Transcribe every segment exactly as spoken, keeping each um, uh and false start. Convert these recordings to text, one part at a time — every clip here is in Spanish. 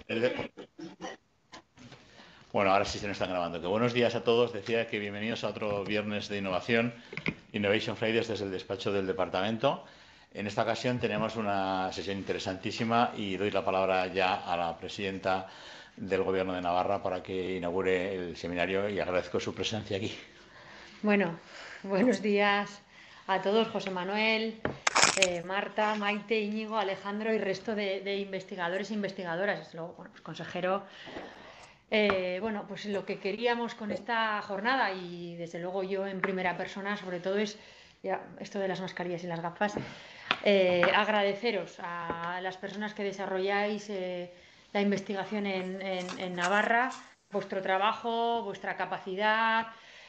El- Bueno, ahora sí se nos están grabando. Que buenos días a todos. Decía que bienvenidos a otro viernes de innovación, Innovation Fridays desde el despacho del departamento. En esta ocasión tenemos una sesión interesantísima y doy la palabra ya a la presidenta del Gobierno de Navarra para que inaugure el seminario y agradezco su presencia aquí. Bueno, buenos días a todos, José Manuel, eh, Marta, Maite, Íñigo, Alejandro y resto de, de investigadores e investigadoras. Desde luego, bueno, pues consejero, eh, bueno, pues lo que queríamos con esta jornada y desde luego yo en primera persona, sobre todo es ya, esto de las mascarillas y las gafas, eh, agradeceros a las personas que desarrolláis eh, la investigación en, en, en Navarra, vuestro trabajo, vuestra capacidad,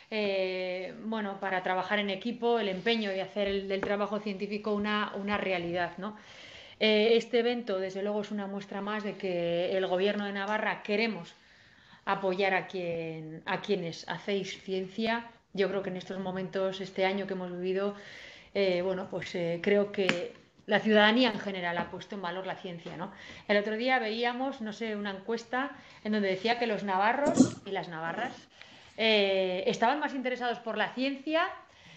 eh, bueno, para trabajar en equipo, el empeño de hacer el, del trabajo científico una, una realidad, ¿no? Eh, este evento, desde luego, es una muestra más de que el Gobierno de Navarra queremos apoyar a, quien, a quienes hacéis ciencia. Yo creo que en estos momentos, este año que hemos vivido, eh, bueno, pues eh, creo que la ciudadanía en general ha puesto en valor la ciencia, ¿no? El otro día veíamos, no sé, una encuesta en donde decía que los navarros y las navarras eh, estaban más interesados por la ciencia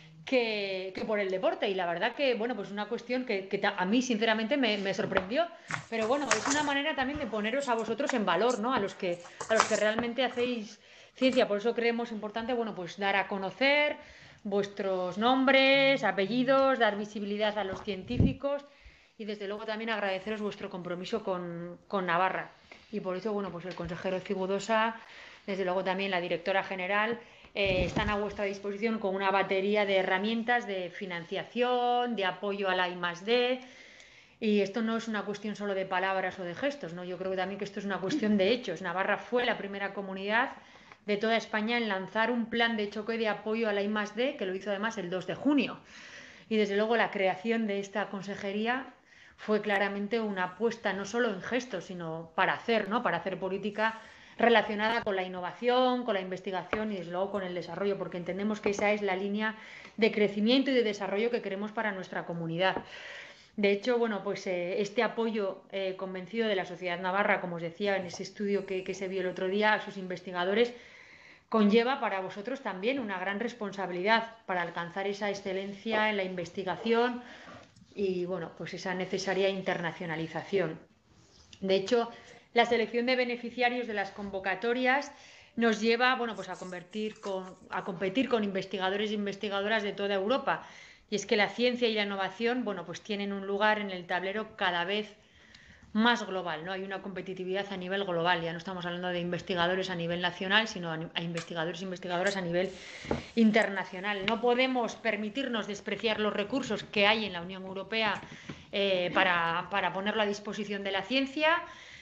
que, que, por el deporte. Y la verdad que, bueno, pues una cuestión que, que a mí sinceramente me, me, sorprendió. Pero bueno, es una manera también de poneros a vosotros en valor, ¿no? A los que, a los que realmente hacéis ciencia. Por eso creemos importante, bueno, pues dar a conocer vuestros nombres, apellidos, dar visibilidad a los científicos y desde luego también agradeceros vuestro compromiso con, con Navarra. Y por eso, bueno, pues el consejero Cigudosa, desde luego también la directora general, eh, están a vuestra disposición con una batería de herramientas de financiación, de apoyo a la I más D. Y esto no es una cuestión solo de palabras o de gestos, ¿no? Yo creo que también que esto es una cuestión de hechos. Navarra fue la primera comunidad de toda España en lanzar un plan de choque de apoyo a la I más D, que lo hizo además el dos de junio. Y desde luego la creación de esta consejería fue claramente una apuesta no solo en gestos, sino para hacer, ¿no? Para hacer política relacionada con la innovación, con la investigación y desde luego con el desarrollo, porque entendemos que esa es la línea de crecimiento y de desarrollo que queremos para nuestra comunidad. De hecho, bueno, pues eh, este apoyo eh, convencido de la sociedad navarra, como os decía en ese estudio que, que se vio el otro día, a sus investigadores, conlleva para vosotros también una gran responsabilidad para alcanzar esa excelencia en la investigación y, bueno, pues esa necesaria internacionalización. De hecho, la selección de beneficiarios de las convocatorias nos lleva, bueno, pues a, convertir con, a competir con investigadores e investigadoras de toda Europa. Y es que la ciencia y la innovación, bueno, pues tienen un lugar en el tablero cada vez más global, ¿no? Hay una competitividad a nivel global, ya no estamos hablando de investigadores a nivel nacional, sino a investigadores e investigadoras a nivel internacional. No podemos permitirnos despreciar los recursos que hay en la Unión Europea eh, para, para ponerlo a disposición de la ciencia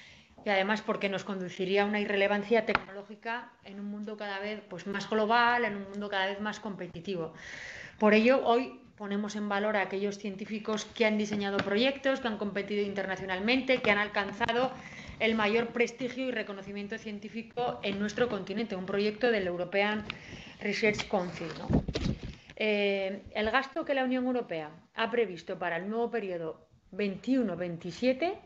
y además porque nos conduciría a una irrelevancia tecnológica en un mundo cada vez pues, más global, en un mundo cada vez más competitivo. Por ello, hoy ponemos en valor a aquellos científicos que han diseñado proyectos, que han competido internacionalmente, que han alcanzado el mayor prestigio y reconocimiento científico en nuestro continente, un proyecto del European Research Council, ¿no? Eh, el gasto que la Unión Europea ha previsto para el nuevo periodo veintiuno veintisiete,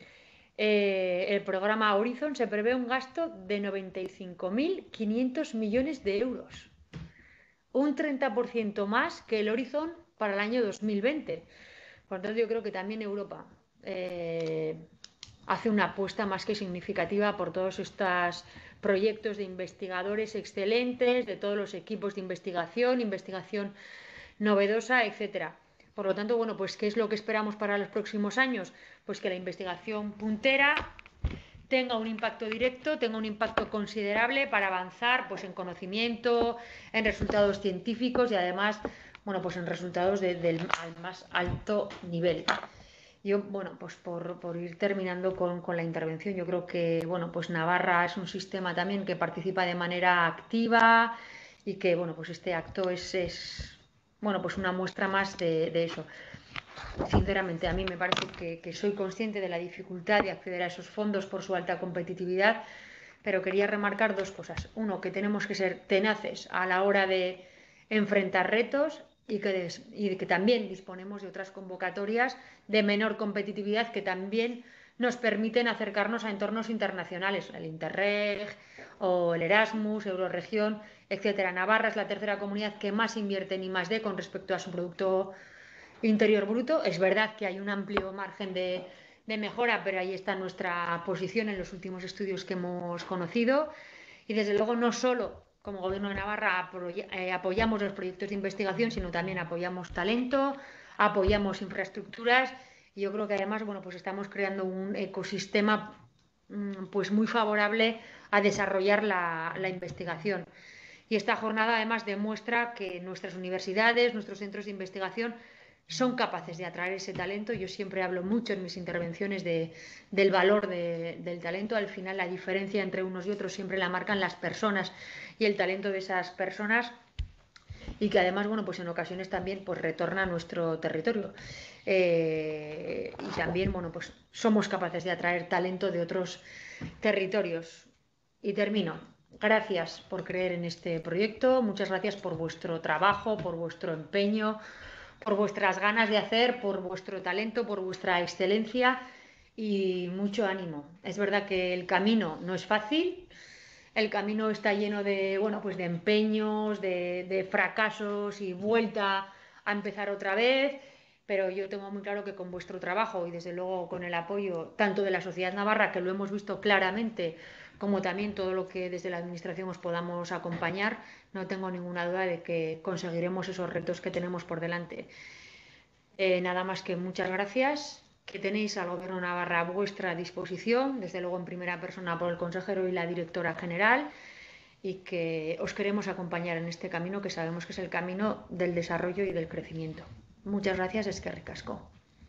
eh, el programa Horizon, se prevé un gasto de noventa y cinco mil quinientos millones de euros, un treinta por ciento más que el Horizon para el año dos mil veinte. Por lo tanto, yo creo que también Europa eh, hace una apuesta más que significativa por todos estos proyectos de investigadores excelentes, de todos los equipos de investigación, investigación novedosa, etcétera. Por lo tanto, bueno, pues ¿qué es lo que esperamos para los próximos años? Pues que la investigación puntera tenga un impacto directo, tenga un impacto considerable para avanzar pues, en conocimiento, en resultados científicos y además, bueno, pues en resultados de, del al más alto nivel. Yo, bueno, pues por, por ir terminando con, con la intervención, yo creo que, bueno, pues Navarra es un sistema también que participa de manera activa y que, bueno, pues este acto es, es bueno, pues una muestra más de, de eso. Sinceramente, a mí me parece que, que soy consciente de la dificultad de acceder a esos fondos por su alta competitividad, pero quería remarcar dos cosas. Uno, que tenemos que ser tenaces a la hora de enfrentar retos y que, des, y que también disponemos de otras convocatorias de menor competitividad que también nos permiten acercarnos a entornos internacionales, el Interreg o el Erasmus, Euroregión, etcétera. Navarra es la tercera comunidad que más invierte en I más D con respecto a su Producto Interior Bruto. Es verdad que hay un amplio margen de, de mejora, pero ahí está nuestra posición en los últimos estudios que hemos conocido. Y desde luego no solo como Gobierno de Navarra apoyamos los proyectos de investigación, sino también apoyamos talento, apoyamos infraestructuras y yo creo que además bueno, pues estamos creando un ecosistema pues muy favorable a desarrollar la, la investigación. Y esta jornada además demuestra que nuestras universidades, nuestros centros de investigación son capaces de atraer ese talento. Yo siempre hablo mucho en mis intervenciones de, del valor de, del talento. Al final la diferencia entre unos y otros siempre la marcan las personas y el talento de esas personas, y que además, bueno, pues en ocasiones también pues retorna a nuestro territorio. Eh, y también, bueno, pues somos capaces de atraer talento de otros territorios. Y termino. Gracias por creer en este proyecto, muchas gracias por vuestro trabajo, por vuestro empeño, por vuestras ganas de hacer, por vuestro talento, por vuestra excelencia y mucho ánimo. Es verdad que el camino no es fácil. El camino está lleno de, bueno, pues de empeños, de, de fracasos y vuelta a empezar otra vez, pero yo tengo muy claro que con vuestro trabajo y desde luego con el apoyo tanto de la sociedad navarra, que lo hemos visto claramente, como también todo lo que desde la Administración os podamos acompañar, no tengo ninguna duda de que conseguiremos esos retos que tenemos por delante. Eh, nada más que muchas gracias, que tenéis al Gobierno de Navarra a vuestra disposición, desde luego en primera persona por el consejero y la directora general, y que os queremos acompañar en este camino que sabemos que es el camino del desarrollo y del crecimiento. Muchas gracias, eskerrik asko.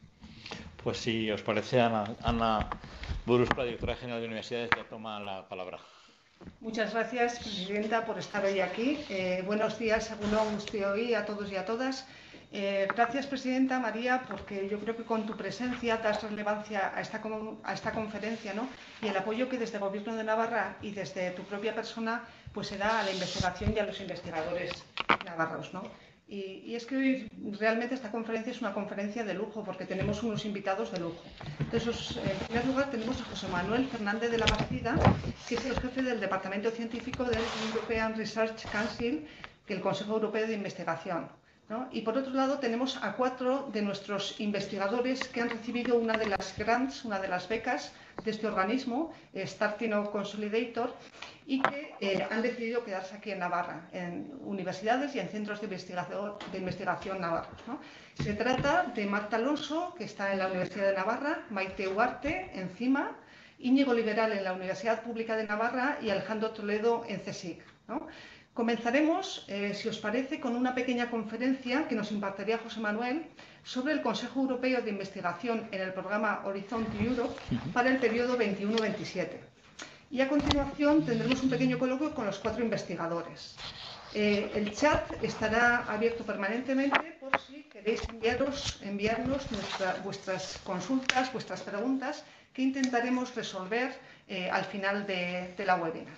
Pues si os parece, Ana, Ana Buruzko, directora general de Universidades, ya toma la palabra. Muchas gracias, presidenta, por estar hoy aquí. Eh, buenos días, egunon guztioi, a todos y a todas. Eh, gracias, presidenta María, porque yo creo que con tu presencia das relevancia a esta, a esta conferencia, ¿no? Y el apoyo que desde el Gobierno de Navarra y desde tu propia persona pues se da a la investigación y a los investigadores navarros, ¿no? Y, y es que hoy realmente esta conferencia es una conferencia de lujo porque tenemos unos invitados de lujo. Entonces, en primer lugar, tenemos a José Manuel Fernández de la Bastida, que es el jefe del Departamento Científico del European Research Council, del Consejo Europeo de Investigación, ¿no? Y por otro lado tenemos a cuatro de nuestros investigadores que han recibido una de las grants, una de las becas de este organismo, Startino Consolidator, y que eh, han decidido quedarse aquí en Navarra, en universidades y en centros de investigación, de investigación navarros, ¿no? Se trata de Marta Alonso, que está en la Universidad de Navarra, Maite Huarte, en CIMA, Íñigo Liberal en la Universidad Pública de Navarra y Alejandro Toledo en CSIC, ¿no? Comenzaremos, eh, si os parece, con una pequeña conferencia que nos impartiría José Manuel sobre el Consejo Europeo de Investigación en el programa Horizon Europe para el periodo veintiuno veintisiete. Y a continuación tendremos un pequeño coloquio con los cuatro investigadores. Eh, el chat estará abierto permanentemente por si queréis enviaros, enviarnos nuestra, vuestras consultas, vuestras preguntas, que intentaremos resolver eh, al final de, de la webinar.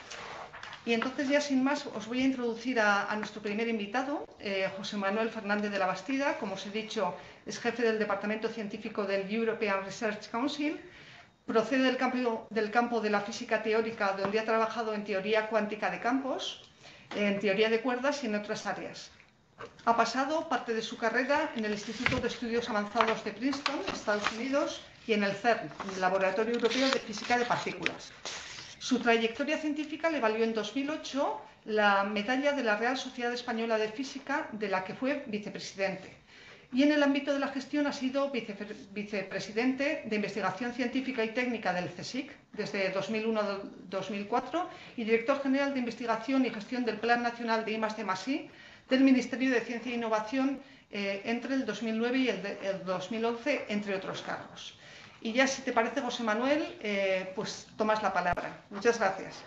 Y entonces ya sin más os voy a introducir a, a nuestro primer invitado, eh, José Manuel Fernández de la Bastida. Como os he dicho, es jefe del Departamento Científico del European Research Council. Procede del campo, del campo de la física teórica, donde ha trabajado en teoría cuántica de campos, en teoría de cuerdas y en otras áreas. Ha pasado parte de su carrera en el Instituto de Estudios Avanzados de Princeton, Estados Unidos, y en el CERN, el Laboratorio Europeo de Física de Partículas. Su trayectoria científica le valió en dos mil ocho la medalla de la Real Sociedad Española de Física, de la que fue vicepresidente. Y en el ámbito de la gestión ha sido vice vicepresidente de Investigación Científica y Técnica del CSIC desde dos mil uno a dos mil cuatro y director general de Investigación y Gestión del Plan Nacional de I más D más I del Ministerio de Ciencia e Innovación eh, entre el dos mil nueve y el, de, el dos mil once, entre otros cargos. Y ya, si te parece, José Manuel, eh, pues tomas la palabra. Muchas gracias.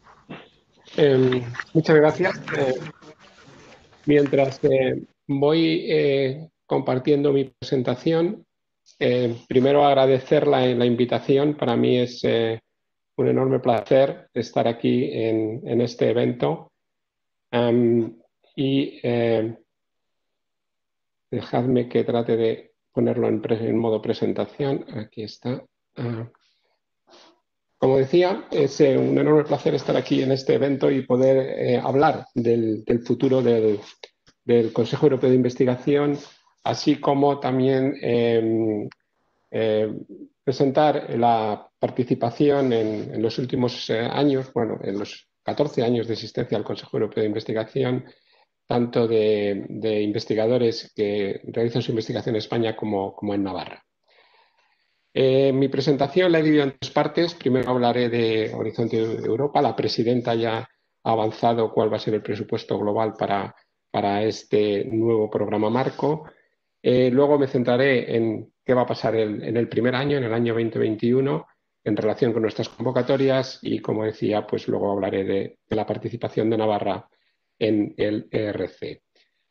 Eh, muchas gracias. Eh, mientras eh, voy eh, compartiendo mi presentación, eh, primero agradecer la, la invitación. Para mí es eh, un enorme placer estar aquí en, en este evento. Um, y eh, dejadme que trate de ponerlo en, pre en modo presentación. Aquí está. Uh, como decía, es eh, un enorme placer estar aquí en este evento y poder eh, hablar del, del futuro del, del Consejo Europeo de Investigación, así como también eh, eh, presentar la participación en, en los últimos eh, años, bueno, en los catorce años de existencia del Consejo Europeo de Investigación, tanto de, de investigadores que realizan su investigación en España como, como en Navarra. Eh, mi presentación la he dividido en tres partes. Primero hablaré de Horizonte Europa. La presidenta ya ha avanzado cuál va a ser el presupuesto global para, para este nuevo programa marco. Eh, luego me centraré en qué va a pasar el, en el primer año, en el año veinte veintiuno, en relación con nuestras convocatorias y, como decía, pues luego hablaré de, de la participación de Navarra en el E R C.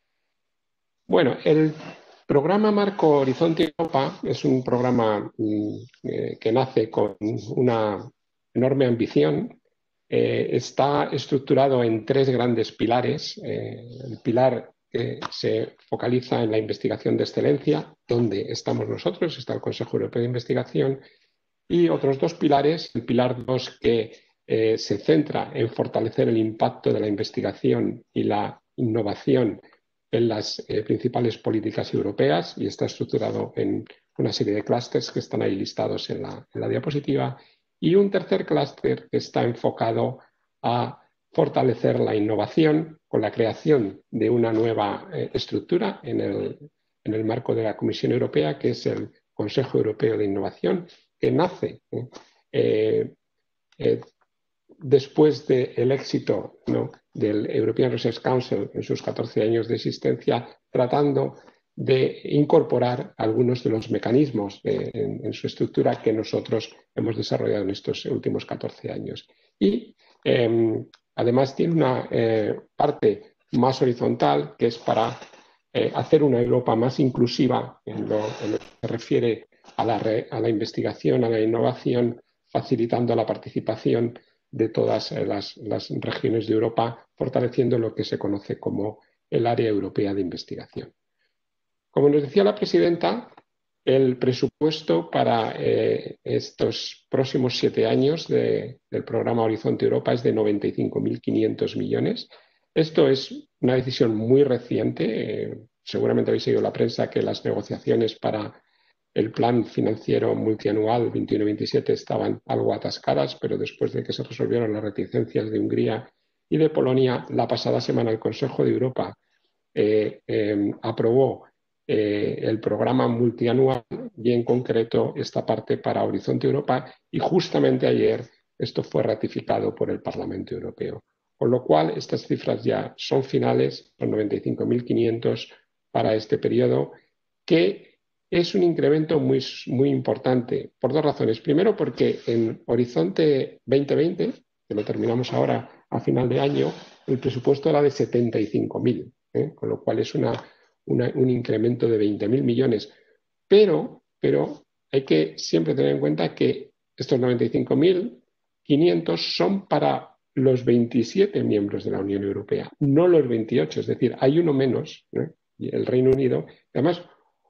Bueno, el programa Marco Horizonte Europa es un programa eh, que nace con una enorme ambición. Eh, está estructurado en tres grandes pilares. Eh, el pilar que se focaliza en la investigación de excelencia, donde estamos nosotros, está el Consejo Europeo de Investigación, y otros dos pilares. El pilar dos que eh, se centra en fortalecer el impacto de la investigación y la innovación en las eh, principales políticas europeas y está estructurado en una serie de clústeres que están ahí listados en la, en la diapositiva. Y un tercer clúster que está enfocado a fortalecer la innovación con la creación de una nueva eh, estructura en el, en el marco de la Comisión Europea, que es el Consejo Europeo de Innovación, que nace eh, eh, después del éxito, ¿no?, del European Research Council en sus catorce años de existencia, tratando de incorporar algunos de los mecanismos de, en, en su estructura que nosotros hemos desarrollado en estos últimos catorce años. Y eh, además tiene una eh, parte más horizontal que es para eh, hacer una Europa más inclusiva en lo, en lo que se refiere a la, re, a la investigación, a la innovación, facilitando la participación de todas las, las regiones de Europa, fortaleciendo lo que se conoce como el área europea de investigación. Como nos decía la presidenta, el presupuesto para eh, estos próximos siete años de, del programa Horizonte Europa es de noventa y cinco mil quinientos millones. Esto es una decisión muy reciente. Eh, seguramente habéis seguido la prensa que las negociaciones para el plan financiero multianual veintiuno veintisiete estaban algo atascadas, pero después de que se resolvieron las reticencias de Hungría y de Polonia, la pasada semana el Consejo de Europa eh, eh, aprobó eh, el programa multianual y en concreto esta parte para Horizonte Europa, y justamente ayer esto fue ratificado por el Parlamento Europeo. Con lo cual, estas cifras ya son finales, son noventa y cinco mil quinientos para este periodo, que es un incremento muy, muy importante por dos razones. Primero, porque en Horizonte veinte veinte, que lo terminamos ahora a final de año, el presupuesto era de setenta y cinco mil, ¿eh? Con lo cual es una, una, un incremento de veinte mil millones. Pero, pero hay que siempre tener en cuenta que estos noventa y cinco mil quinientos son para los veintisiete miembros de la Unión Europea, no los veintiocho, es decir, hay uno menos, ¿eh? El Reino Unido, además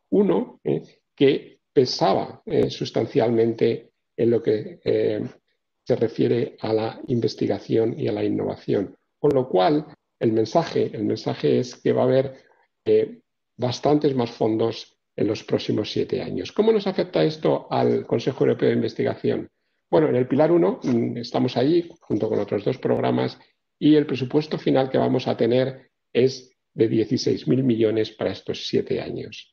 uno eh, que pesaba eh, sustancialmente en lo que eh, se refiere a la investigación y a la innovación. Con lo cual, el mensaje, el mensaje es que va a haber eh, bastantes más fondos en los próximos siete años. ¿Cómo nos afecta esto al Consejo Europeo de Investigación? Bueno, en el Pilar uno estamos ahí junto con otros dos programas y el presupuesto final que vamos a tener es de dieciséis mil millones para estos siete años.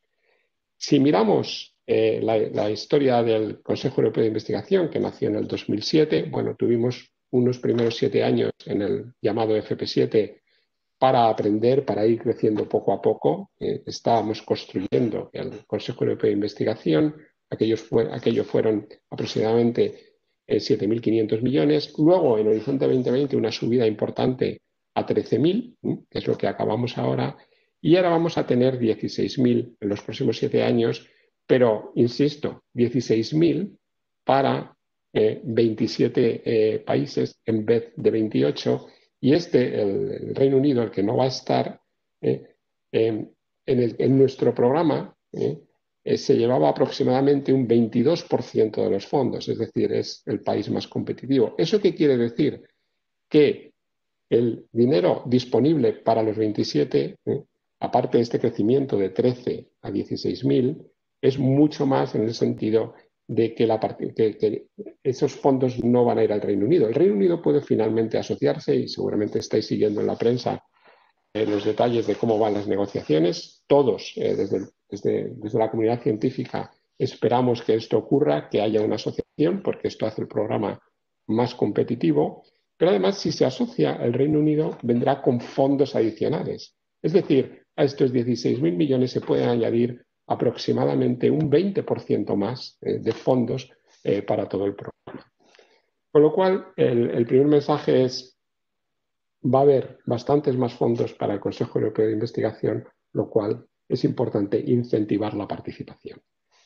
Si miramos eh, la, la historia del Consejo Europeo de Investigación, que nació en el dos mil siete, bueno, tuvimos unos primeros siete años en el llamado F P siete para aprender, para ir creciendo poco a poco. Eh, estábamos construyendo el Consejo Europeo de Investigación, aquellos fue, aquello fueron aproximadamente eh, siete mil quinientos millones. Luego, en Horizonte veinte veinte, una subida importante a trece mil, ¿eh? que es lo que acabamos ahora. Y ahora vamos a tener dieciséis mil en los próximos siete años, pero, insisto, dieciséis mil para eh, veintisiete eh, países en vez de veintiocho, y este, el, el Reino Unido, el que no va a estar eh, eh, en, el, en nuestro programa, eh, eh, se llevaba aproximadamente un veintidós por ciento de los fondos, es decir, es el país más competitivo. ¿Eso qué quiere decir? Que el dinero disponible para los veintisiete, eh, aparte de este crecimiento de trece a dieciséis mil, es mucho más en el sentido de que, la que, que esos fondos no van a ir al Reino Unido. El Reino Unido puede finalmente asociarse, y seguramente estáis siguiendo en la prensa eh, los detalles de cómo van las negociaciones. Todos, eh, desde, desde, desde la comunidad científica, esperamos que esto ocurra, que haya una asociación, porque esto hace el programa más competitivo. Pero además, si se asocia, el Reino Unido vendrá con fondos adicionales. Es decir, a estos dieciséis mil millones se pueden añadir aproximadamente un veinte por ciento más eh, de fondos eh, para todo el programa. Con lo cual, el, el primer mensaje es: va a haber bastantes más fondos para el Consejo Europeo de Investigación, lo cual es importante incentivar la participación.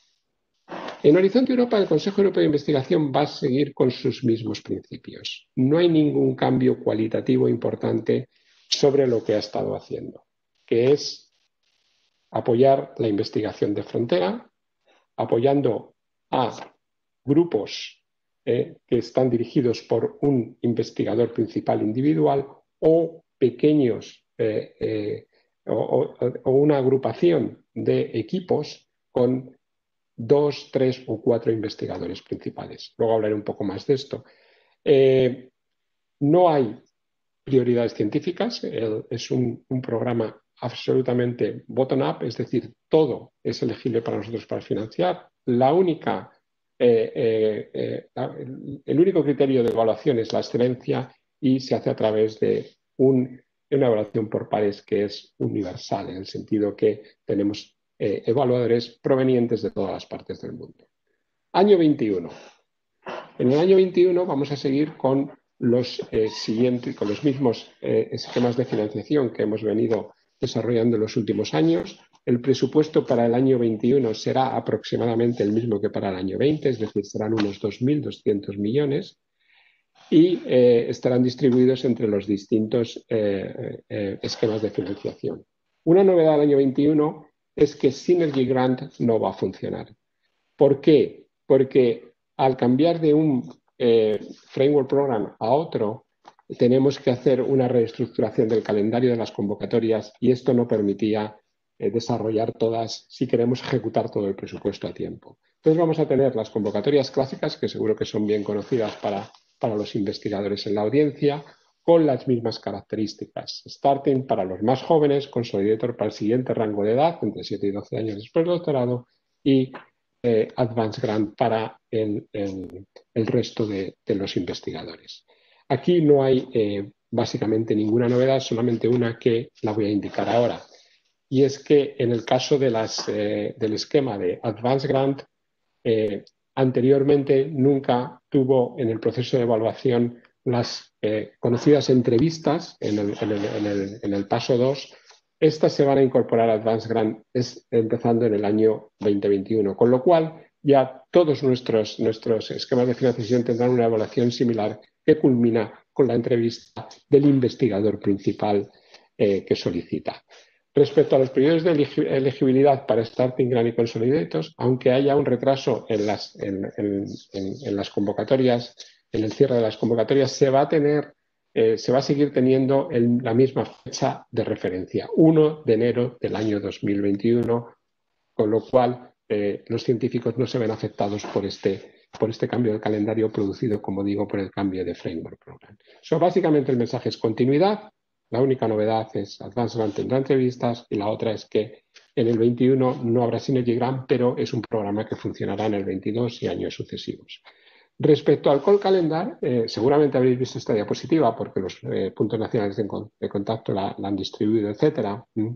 En Horizonte Europa, el Consejo Europeo de Investigación va a seguir con sus mismos principios. No hay ningún cambio cualitativo importante sobre lo que ha estado haciendo, que es apoyar la investigación de frontera, apoyando a grupos eh, que están dirigidos por un investigador principal individual o pequeños eh, eh, o, o una agrupación de equipos con dos, tres o cuatro investigadores principales. Luego hablaré un poco más de esto. Eh, no hay prioridades científicas, el, es un, un programa absolutamente bottom-up, es decir, todo es elegible para nosotros para financiar. La única, eh, eh, eh, el, el único criterio de evaluación es la excelencia y se hace a través de un, una evaluación por pares que es universal, en el sentido que tenemos Eh, evaluadores provenientes de todas las partes del mundo. Año veintiuno. En el año veintiuno vamos a seguir con los eh, siguientes, con los mismos eh, esquemas de financiación que hemos venido desarrollando en los últimos años. El presupuesto para el año veintiuno será aproximadamente el mismo que para el año veinte, es decir, serán unos dos mil doscientos millones y eh, estarán distribuidos entre los distintos eh, eh, esquemas de financiación. Una novedad del año veintiuno es que Synergy Grant no va a funcionar. ¿Por qué? Porque al cambiar de un eh, Framework Program a otro, tenemos que hacer una reestructuración del calendario de las convocatorias y esto no permitía eh, desarrollar todas, si queremos ejecutar todo el presupuesto a tiempo. Entonces vamos a tener las convocatorias clásicas, que seguro que son bien conocidas para, para los investigadores en la audiencia, con las mismas características. Starting para los más jóvenes, Consolidator para el siguiente rango de edad, entre siete y doce años después del doctorado, y eh, Advanced Grant para el, el, el resto de, de los investigadores. Aquí no hay eh, básicamente ninguna novedad, solamente una que la voy a indicar ahora. Y es que en el caso de las, eh, del esquema de Advanced Grant, eh, anteriormente nunca tuvo en el proceso de evaluación las eh, conocidas entrevistas en el, en, el, en, el, en el paso dos. Estas se van a incorporar a Advanced Grant es, empezando en el año veinte veintiuno, con lo cual ya todos nuestros, nuestros esquemas de financiación tendrán una evaluación similar que culmina con la entrevista del investigador principal eh, que solicita. Respecto a los periodos de elegibilidad para Starting Grant y Consolidators, aunque haya un retraso en las, en, en, en, en las convocatorias, en el cierre de las convocatorias, se va a tener, eh, se va a seguir teniendo el, la misma fecha de referencia, uno de enero del año dos mil veintiuno, con lo cual eh, los científicos no se ven afectados por este, por este cambio de calendario producido, como digo, por el cambio de Framework Program. So, básicamente el mensaje es continuidad. La única novedad es Advanced Grant tendrá entrevistas y la otra es que en el veintiuno no habrá Synergy Grant, pero es un programa que funcionará en el veintidós y años sucesivos. Respecto al Call Calendar, eh, seguramente habréis visto esta diapositiva porque los eh, puntos nacionales de, de contacto la, la han distribuido, etcétera. ¿Mm?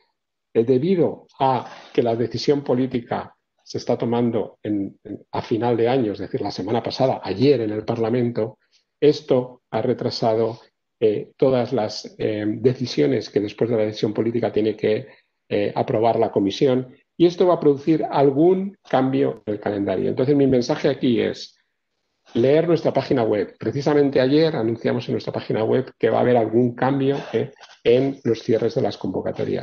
Eh, debido a que la decisión política se está tomando en, en, a final de año, es decir, la semana pasada, ayer en el Parlamento, esto ha retrasado Eh, todas las eh, decisiones que después de la decisión política tiene que eh, aprobar la comisión y esto va a producir algún cambio en el calendario. Entonces mi mensaje aquí es leer nuestra página web. Precisamente ayer anunciamos en nuestra página web que va a haber algún cambio eh, en los cierres de las convocatorias.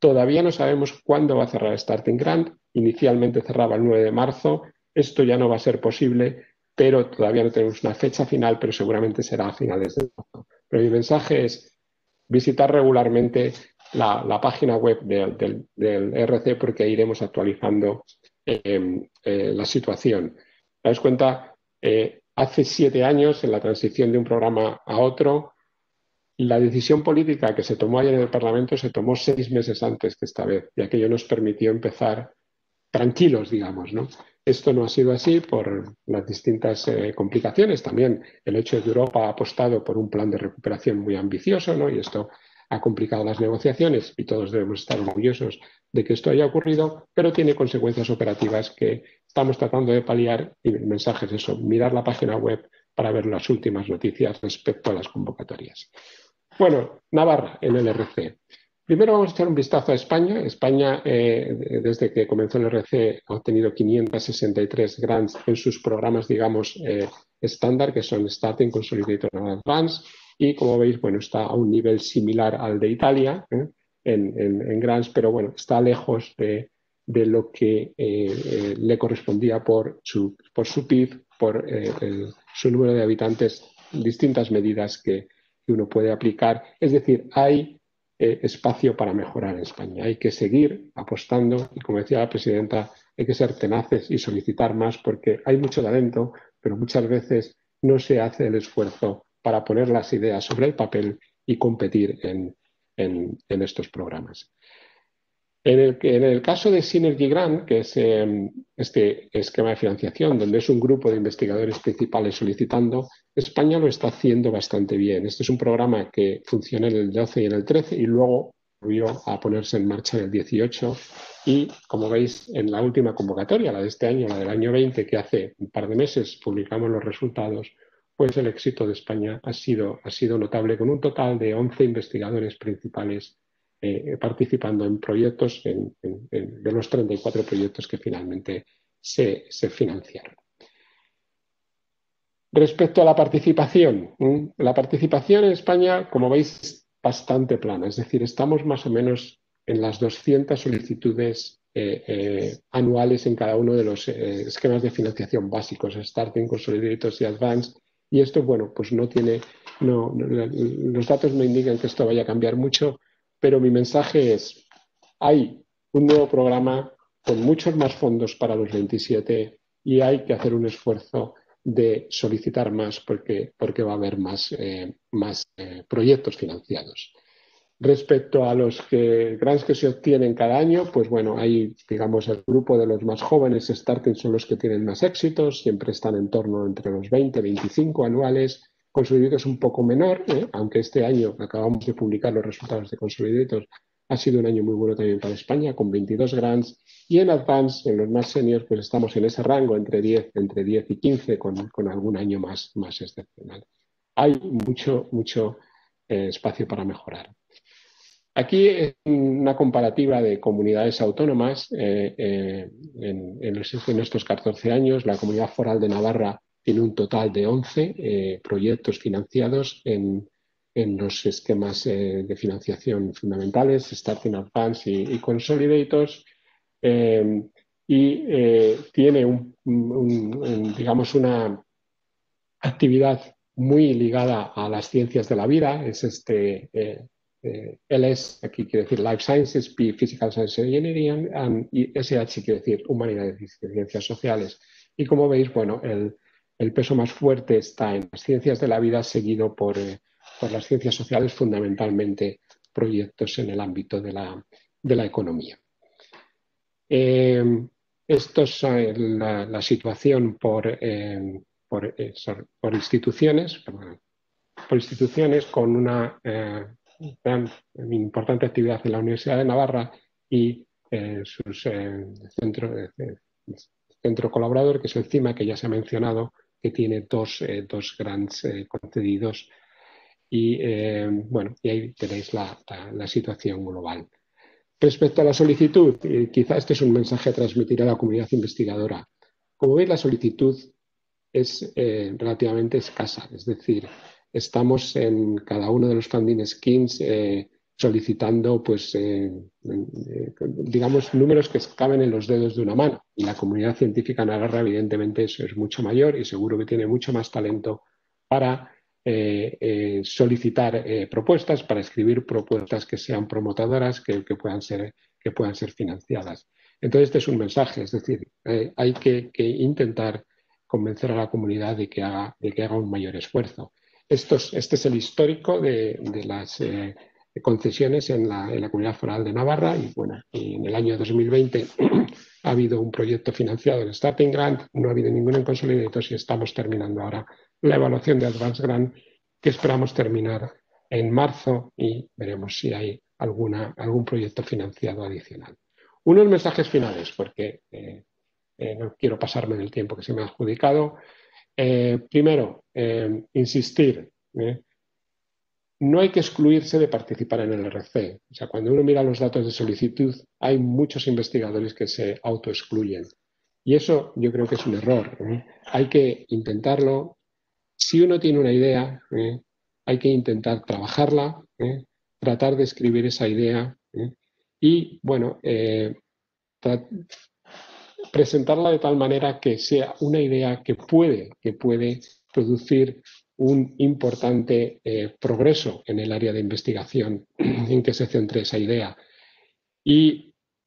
Todavía no sabemos cuándo va a cerrar Starting Grant. Inicialmente cerraba el nueve de marzo. Esto ya no va a ser posible, pero todavía no tenemos una fecha final, pero seguramente será a finales de marzo. Pero mi mensaje es visitar regularmente la, la página web de, de, del E R C, porque iremos actualizando eh, eh, la situación. ¿Te das cuenta? Eh, hace siete años, en la transición de un programa a otro, la decisión política que se tomó ayer en el Parlamento se tomó seis meses antes que esta vez, y aquello nos permitió empezar tranquilos, digamos, ¿no? Esto no ha sido así por las distintas eh, complicaciones. También el hecho de que Europa ha apostado por un plan de recuperación muy ambicioso, ¿no? Y esto ha complicado las negociaciones y todos debemos estar orgullosos de que esto haya ocurrido, pero tiene consecuencias operativas que estamos tratando de paliar, y el mensaje es eso: mirar la página web para ver las últimas noticias respecto a las convocatorias. Bueno, Navarra, en el E R C. Primero vamos a echar un vistazo a España. España, eh, desde que comenzó el E R C, ha obtenido quinientos sesenta y tres grants en sus programas, digamos, eh, estándar, que son Starting, Consolidated and Advanced, y como veis, bueno, está a un nivel similar al de Italia ¿eh? en, en, en grants, pero bueno, está lejos de, de lo que eh, eh, le correspondía por su, por su P I B, por eh, el, su número de habitantes, distintas medidas que, que uno puede aplicar. Es decir, hay Eh, espacio para mejorar en España. Hay que seguir apostando y, como decía la presidenta, hay que ser tenaces y solicitar más, porque hay mucho talento, pero muchas veces no se hace el esfuerzo para poner las ideas sobre el papel y competir en, en, en estos programas. En el, en el caso de Synergy Grant, que es eh, este esquema de financiación, donde es un grupo de investigadores principales solicitando, España lo está haciendo bastante bien. Este es un programa que funciona en el doce y en el trece y luego volvió a ponerse en marcha en el dieciocho. Y, como veis, en la última convocatoria, la de este año, la del año veinte, que hace un par de meses publicamos los resultados, pues el éxito de España ha sido, ha sido notable, con un total de once investigadores principales Eh, participando en proyectos, en, en, en, de los treinta y cuatro proyectos que finalmente se, se financiaron. Respecto a la participación, ¿eh? la participación en España, como veis, es bastante plana, es decir, estamos más o menos en las doscientas solicitudes eh, eh, anuales en cada uno de los eh, esquemas de financiación básicos, Starting, Consolidated y Advanced, y esto, bueno, pues no tiene, no, no, los datos no indican que esto vaya a cambiar mucho, pero mi mensaje es: hay un nuevo programa con muchos más fondos para los veintisiete y hay que hacer un esfuerzo de solicitar más, porque, porque va a haber más, eh, más eh, proyectos financiados. Respecto a los que, grants que se obtienen cada año, pues bueno, hay, digamos, el grupo de los más jóvenes, Starting, son los que tienen más éxitos, siempre están en torno entre los veinte, veinticinco anuales. Consolidated es un poco menor, ¿eh? Aunque este año acabamos de publicar los resultados de Consolidated, ha sido un año muy bueno también para España, con veintidós grants. Y en Advance, en los más seniors, pues estamos en ese rango entre diez, entre diez y quince, con, con algún año más, más excepcional. Hay mucho, mucho eh, espacio para mejorar. Aquí es una comparativa de comunidades autónomas. Eh, eh, en, en, los, en estos catorce años, la Comunidad Foral de Navarra tiene un total de once eh, proyectos financiados en, en los esquemas eh, de financiación fundamentales, Starting, Advance y, y Consolidated, eh, y eh, tiene un, un, un, digamos, una actividad muy ligada a las ciencias de la vida. Es este eh, eh, L S, aquí quiere decir Life Sciences, P, Physical Science Engineering, and, y S H quiere decir Humanidades y Ciencias Sociales. Y como veis, bueno, el, el peso más fuerte está en las ciencias de la vida, seguido por, eh, por las ciencias sociales, fundamentalmente proyectos en el ámbito de la, de la economía. Eh, esto es eh, la, la situación por, eh, por, eh, por instituciones, perdón, por instituciones con una eh, gran, importante actividad en la Universidad de Navarra y eh, sus eh, centro, eh, centro colaborador, que es el CIMA, que ya se ha mencionado, que tiene dos, eh, dos grants eh, concedidos. Y eh, bueno, y ahí tenéis la, la, la situación global. Respecto a la solicitud, eh, quizá este es un mensaje a transmitir a la comunidad investigadora. Como veis, la solicitud es eh, relativamente escasa, es decir, estamos en cada uno de los funding schemes eh, solicitando, pues, eh, eh, digamos, números que caben en los dedos de una mano. Y la comunidad científica navarra, evidentemente, eso es mucho mayor y seguro que tiene mucho más talento para eh, eh, solicitar eh, propuestas, para escribir propuestas que sean promotoras, que, que, puedan, ser, que puedan ser financiadas. Entonces, este es un mensaje, es decir, eh, hay que, que intentar convencer a la comunidad de que haga, de que haga un mayor esfuerzo. Estos, este es el histórico de, de las eh, concesiones en la, en la Comunidad Foral de Navarra y, bueno, y en el año dos mil veinte ha habido un proyecto financiado en Starting Grant, no ha habido ninguno en Consolidated y estamos terminando ahora la evaluación de Advanced Grant, que esperamos terminar en marzo y veremos si hay alguna, algún proyecto financiado adicional. Unos mensajes finales, porque eh, eh, no quiero pasarme del tiempo que se me ha adjudicado. Eh, primero, eh, insistir, eh, no hay que excluirse de participar en el R C. O sea, cuando uno mira los datos de solicitud, hay muchos investigadores que se autoexcluyen. Y eso yo creo que es un error. ¿eh? Hay que intentarlo. Si uno tiene una idea, ¿eh? hay que intentar trabajarla, ¿eh? tratar de escribir esa idea ¿eh? y, bueno, eh, presentarla de tal manera que sea una idea que puede, que puede producir un importante eh, progreso en el área de investigación en que se centre esa idea y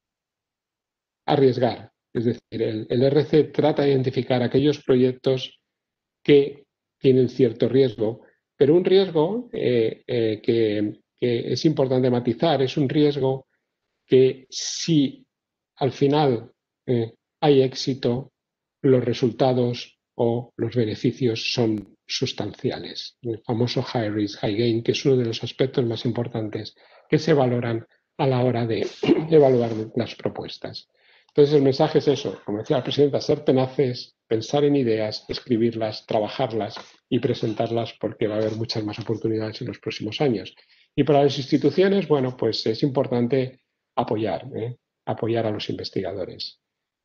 arriesgar. Es decir, el, el R C trata de identificar aquellos proyectos que tienen cierto riesgo, pero un riesgo eh, eh, que, que es importante matizar, es un riesgo que si al final eh, hay éxito, los resultados o los beneficios son sustanciales. El famoso high risk, high gain, que es uno de los aspectos más importantes que se valoran a la hora de evaluar las propuestas. Entonces el mensaje es eso, como decía la presidenta, ser tenaces, pensar en ideas, escribirlas, trabajarlas y presentarlas porque va a haber muchas más oportunidades en los próximos años. Y para las instituciones, bueno, pues es importante apoyar, ¿eh? apoyar a los investigadores.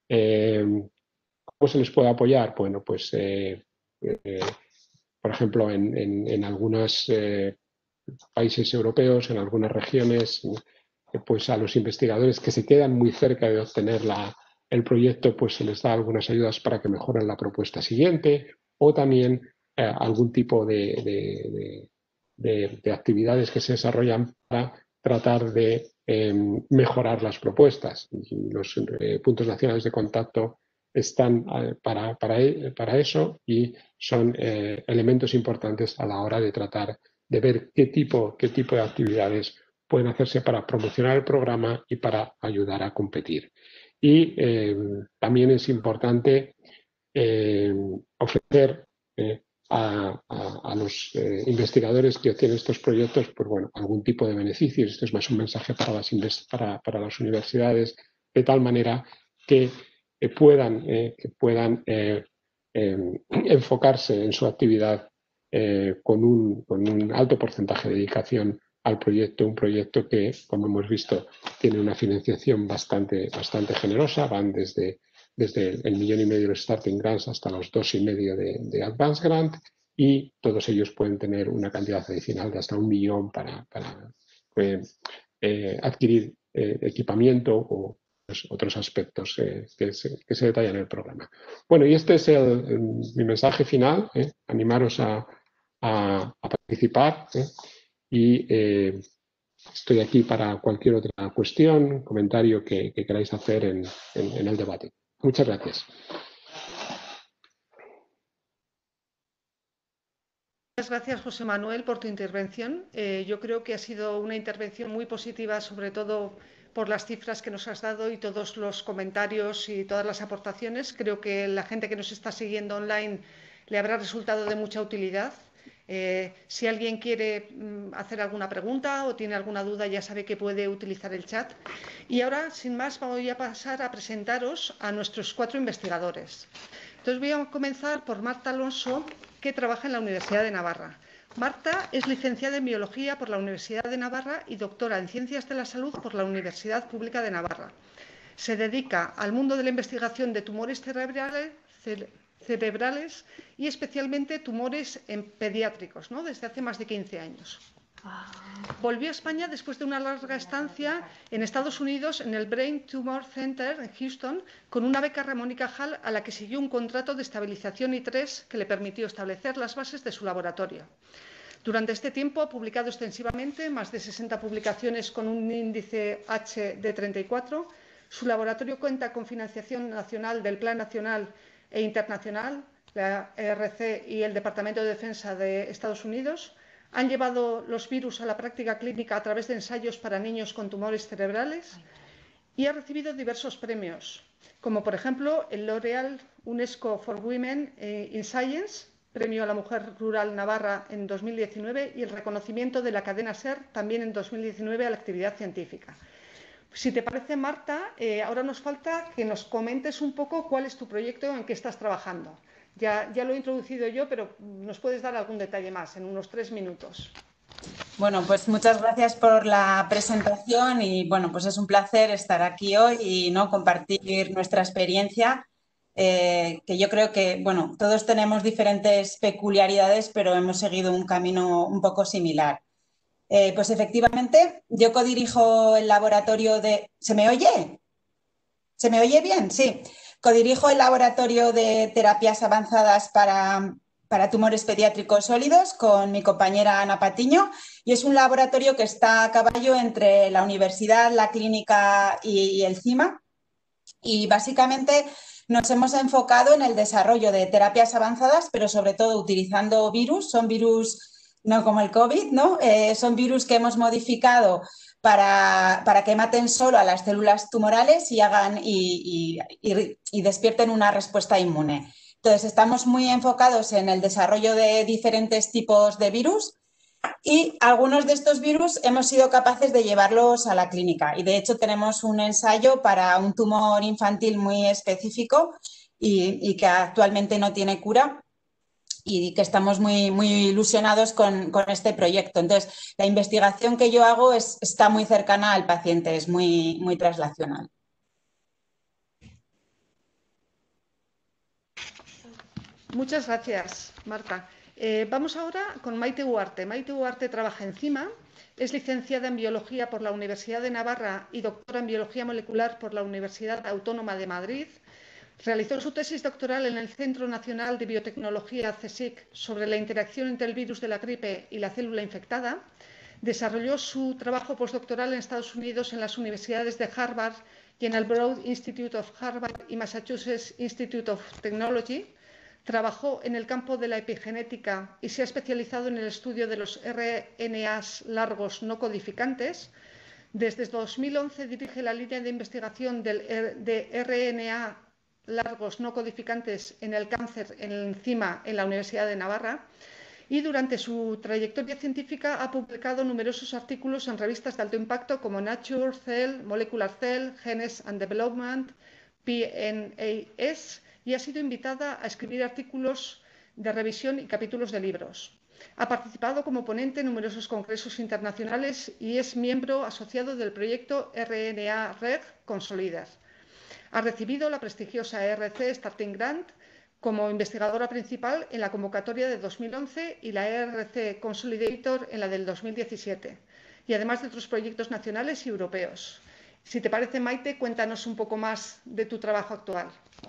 Eh, ¿Cómo se les puede apoyar? Bueno, pues, eh, eh, por ejemplo, en, en, en algunos eh, países europeos, en algunas regiones, eh, pues a los investigadores que se quedan muy cerca de obtener la, el proyecto, pues se les da algunas ayudas para que mejoren la propuesta siguiente o también eh, algún tipo de, de, de, de actividades que se desarrollan para tratar de eh, mejorar las propuestas. Los eh, puntos nacionales de contacto están eh, para, para, para eso y son eh, elementos importantes a la hora de tratar de ver qué tipo, qué tipo de actividades pueden hacerse para promocionar el programa y para ayudar a competir. Y eh, también es importante eh, ofrecer eh, a, a, a los eh, investigadores que obtienen estos proyectos, pues bueno, algún tipo de beneficios. Esto es más un mensaje para las, para, para las universidades, de tal manera que eh, puedan, eh, que puedan eh, eh, enfocarse en su actividad eh, con, un, con un alto porcentaje de dedicación al proyecto, un proyecto que, como hemos visto, tiene una financiación bastante, bastante generosa, van desde desde el millón y medio de Starting Grants hasta los dos y medio de, de Advanced Grant y todos ellos pueden tener una cantidad adicional de hasta un millón para, para eh, eh, adquirir eh, equipamiento o pues, otros aspectos eh, que, se, que se detallan en el programa. Bueno, y este es el, el, mi mensaje final, eh, animaros a, a, a participar eh, y eh, estoy aquí para cualquier otra cuestión, comentario que, que queráis hacer en, en, en el debate. Muchas gracias. Muchas gracias, José Manuel, por tu intervención. Eh, yo creo que ha sido una intervención muy positiva, sobre todo por las cifras que nos has dado y todos los comentarios y todas las aportaciones. Creo que la gente que nos está siguiendo online le habrá resultado de mucha utilidad. Eh, si alguien quiere mm, hacer alguna pregunta o tiene alguna duda, ya sabe que puede utilizar el chat. Y ahora, sin más, voy a pasar a presentaros a nuestros cuatro investigadores. Entonces voy a comenzar por Marta Alonso, que trabaja en la Universidad de Navarra. Marta es licenciada en Biología por la Universidad de Navarra y doctora en Ciencias de la Salud por la Universidad Pública de Navarra. Se dedica al mundo de la investigación de tumores cerebrales, cerebrales y especialmente tumores en pediátricos, ¿no? Desde hace más de quince años. Volvió a España después de una larga estancia en Estados Unidos en el Brain Tumor Center en Houston con una beca Ramón y Cajal a la que siguió un contrato de estabilización I tres que le permitió establecer las bases de su laboratorio. Durante este tiempo ha publicado extensivamente más de sesenta publicaciones con un índice H de treinta y cuatro. Su laboratorio cuenta con financiación nacional del Plan Nacional e Internacional, la E R C y el Departamento de Defensa de Estados Unidos. Han llevado los virus a la práctica clínica a través de ensayos para niños con tumores cerebrales y ha recibido diversos premios, como por ejemplo el L'Oréal UNESCO for Women in Science, premio a la mujer rural navarra en dos mil diecinueve, y el reconocimiento de la cadena SER también en dos mil diecinueve a la actividad científica. Si te parece, Marta, eh, ahora nos falta que nos comentes un poco cuál es tu proyecto en que estás trabajando. Ya, ya lo he introducido yo, pero nos puedes dar algún detalle más en unos tres minutos. Bueno, pues muchas gracias por la presentación y bueno, pues es un placer estar aquí hoy y no compartir nuestra experiencia, eh, que yo creo que, bueno, todos tenemos diferentes peculiaridades, pero hemos seguido un camino un poco similar. Eh, pues efectivamente, yo codirijo el laboratorio de... ¿Se me oye? ¿Se me oye bien? Sí. Codirijo el laboratorio de terapias avanzadas para, para tumores pediátricos sólidos con mi compañera Ana Patiño y es un laboratorio que está a caballo entre la universidad, la clínica y el CIMA y básicamente nos hemos enfocado en el desarrollo de terapias avanzadas, pero sobre todo utilizando virus, son virus no como el COVID, ¿no? Eh, son virus que hemos modificado Para, para que maten solo a las células tumorales y, hagan, y, y, y despierten una respuesta inmune. Entonces, estamos muy enfocados en el desarrollo de diferentes tipos de virus y algunos de estos virus hemos sido capaces de llevarlos a la clínica. Y, de hecho, tenemos un ensayo para un tumor infantil muy específico y, y que actualmente no tiene cura, y que estamos muy, muy ilusionados con, con este proyecto. Entonces, la investigación que yo hago es, está muy cercana al paciente, es muy, muy translacional. Muchas gracias, Marta. Eh, vamos ahora con Maite Huarte. Maite Huarte trabaja en CIMA, es licenciada en Biología por la Universidad de Navarra y doctora en Biología Molecular por la Universidad Autónoma de Madrid. Realizó su tesis doctoral en el Centro Nacional de Biotecnología CSIC sobre la interacción entre el virus de la gripe y la célula infectada. Desarrolló su trabajo postdoctoral en Estados Unidos en las universidades de Harvard y en el Broad Institute of Harvard y Massachusetts Institute of Technology. Trabajó en el campo de la epigenética y se ha especializado en el estudio de los R N As largos no codificantes. Desde dos mil once dirige la línea de investigación del, de R N A largos no codificantes en el cáncer en CIMA en la Universidad de Navarra y durante su trayectoria científica ha publicado numerosos artículos en revistas de alto impacto como Nature, Cell, Molecular Cell, Genes and Development, P N A S y ha sido invitada a escribir artículos de revisión y capítulos de libros. Ha participado como ponente en numerosos congresos internacionales y es miembro asociado del proyecto R N A-Reg Consolider. Ha recibido la prestigiosa E R C Starting Grant como investigadora principal en la convocatoria de dos mil once y la E R C Consolidator en la del dos mil diecisiete, y además de otros proyectos nacionales y europeos. Si te parece, Maite, cuéntanos un poco más de tu trabajo actual.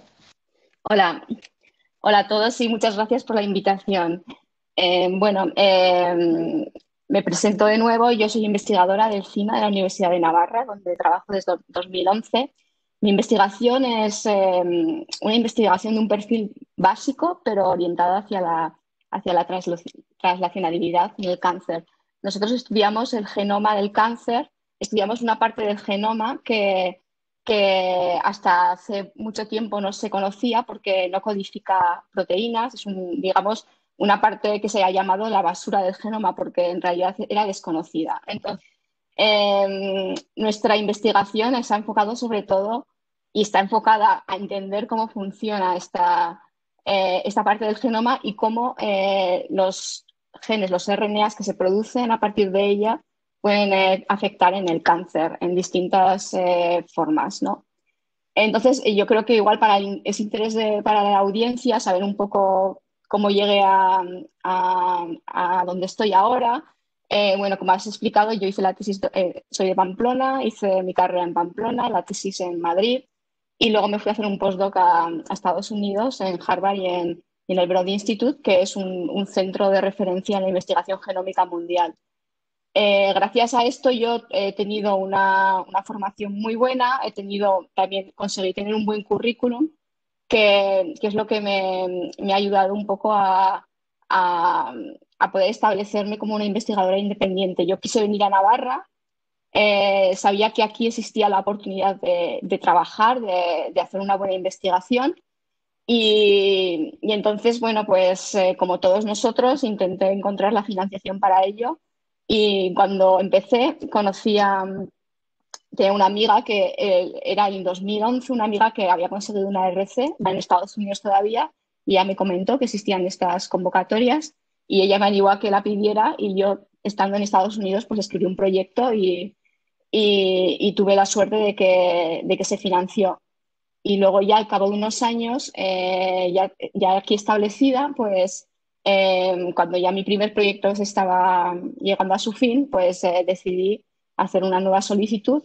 Hola, hola a todos y muchas gracias por la invitación. Eh, bueno, eh, me presento de nuevo. Yo soy investigadora del CIMA de la Universidad de Navarra, donde trabajo desde dos mil once. Mi investigación es eh, una investigación de un perfil básico, pero orientada hacia la, hacia la translacionalidad en el cáncer. Nosotros estudiamos el genoma del cáncer, estudiamos una parte del genoma que, que hasta hace mucho tiempo no se conocía porque no codifica proteínas. Es un, digamos, una parte que se ha llamado la basura del genoma porque en realidad era desconocida. Entonces, eh, nuestra investigación se ha enfocado sobre todo y está enfocada a entender cómo funciona esta, eh, esta parte del genoma y cómo eh, los genes, los R N As que se producen a partir de ella pueden eh, afectar en el cáncer en distintas eh, formas, ¿no? Entonces, yo creo que igual para el, es interés de, para la audiencia saber un poco cómo llegué a, a, a donde estoy ahora. Eh, bueno, como has explicado, yo hice la tesis, eh, soy de Pamplona, hice mi carrera en Pamplona, la tesis en Madrid y luego me fui a hacer un postdoc a, a Estados Unidos, en Harvard y en, y en el Broad Institute, que es un, un centro de referencia en la investigación genómica mundial. Eh, gracias a esto yo he tenido una, una formación muy buena, he tenido también conseguí tener un buen currículum, que, que es lo que me, me ha ayudado un poco a, a, a poder establecerme como una investigadora independiente. Yo quise venir a Navarra, eh, sabía que aquí existía la oportunidad de, de trabajar, de, de hacer una buena investigación y, y entonces, bueno, pues eh, como todos nosotros, intenté encontrar la financiación para ello y cuando empecé conocí a tenía una amiga que eh, era en dos mil once, una amiga que había conseguido una R C en Estados Unidos todavía, y ella me comentó que existían estas convocatorias y ella me animó a que la pidiera y yo, estando en Estados Unidos, pues escribí un proyecto y, y, y tuve la suerte de que, de que se financió. Y luego ya al cabo de unos años, eh, ya, ya aquí establecida, pues eh, cuando ya mi primer proyecto se estaba llegando a su fin, pues eh, decidí hacer una nueva solicitud,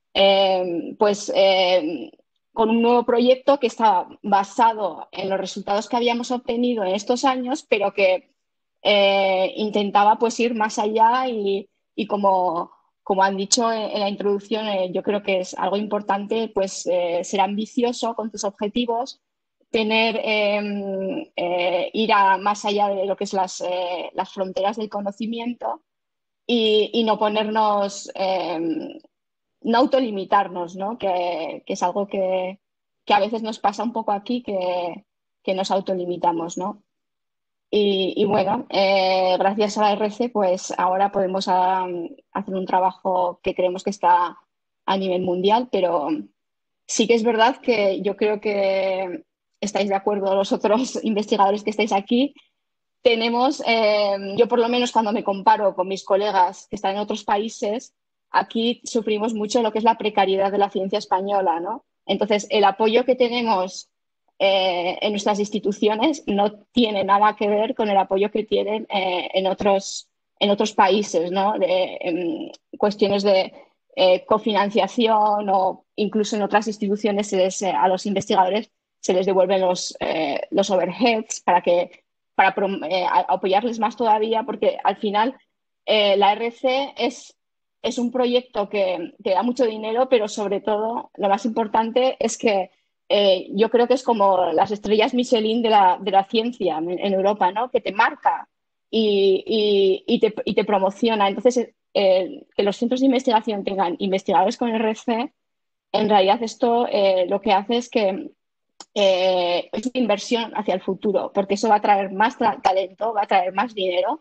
eh, pues eh, con un nuevo proyecto que estaba basado en los resultados que habíamos obtenido en estos años, pero que eh, intentaba pues ir más allá y, y como como han dicho en, en la introducción, eh, yo creo que es algo importante pues, eh, ser ambicioso con tus objetivos, tener, eh, eh, ir a más allá de lo que es las, eh, las fronteras del conocimiento y, y no ponernos, eh, no autolimitarnos, ¿no? Que, que es algo que, que, a veces nos pasa un poco aquí, que, que nos autolimitamos, ¿no? Y, y bueno, eh, gracias a la R C, pues ahora podemos a, hacer un trabajo que creemos que está a nivel mundial, pero sí que es verdad que yo creo que estáis de acuerdo los otros investigadores que estáis aquí. Tenemos, eh, yo por lo menos cuando me comparo con mis colegas que están en otros países, aquí sufrimos mucho lo que es la precariedad de la ciencia española, ¿no? Entonces, el apoyo que tenemos eh, en nuestras instituciones no tiene nada que ver con el apoyo que tienen eh, en, otros, en otros países, ¿no? De, en cuestiones de eh, cofinanciación o incluso en otras instituciones se les, eh, a los investigadores se les devuelven los, eh, los overheads para que para eh, apoyarles más todavía, porque al final eh, la R C es, es un proyecto que, que da mucho dinero, pero sobre todo lo más importante es que eh, yo creo que es como las estrellas Michelin de la, de la ciencia en, en Europa, ¿no? Que te marca y, y, y, te, y te promociona. Entonces, eh, que los centros de investigación tengan investigadores con R C, en realidad esto eh, lo que hace es que eh, es una inversión hacia el futuro, porque eso va a traer más tra talento, va a traer más dinero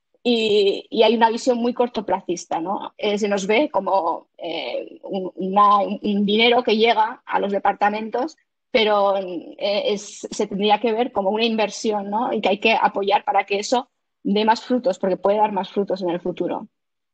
y, y hay una visión muy cortoplacista, ¿no? Eh, se nos ve como eh, un, una, un dinero que llega a los departamentos, pero eh, es, se tendría que ver como una inversión, ¿no? Y que hay que apoyar para que eso dé más frutos, porque puede dar más frutos en el futuro.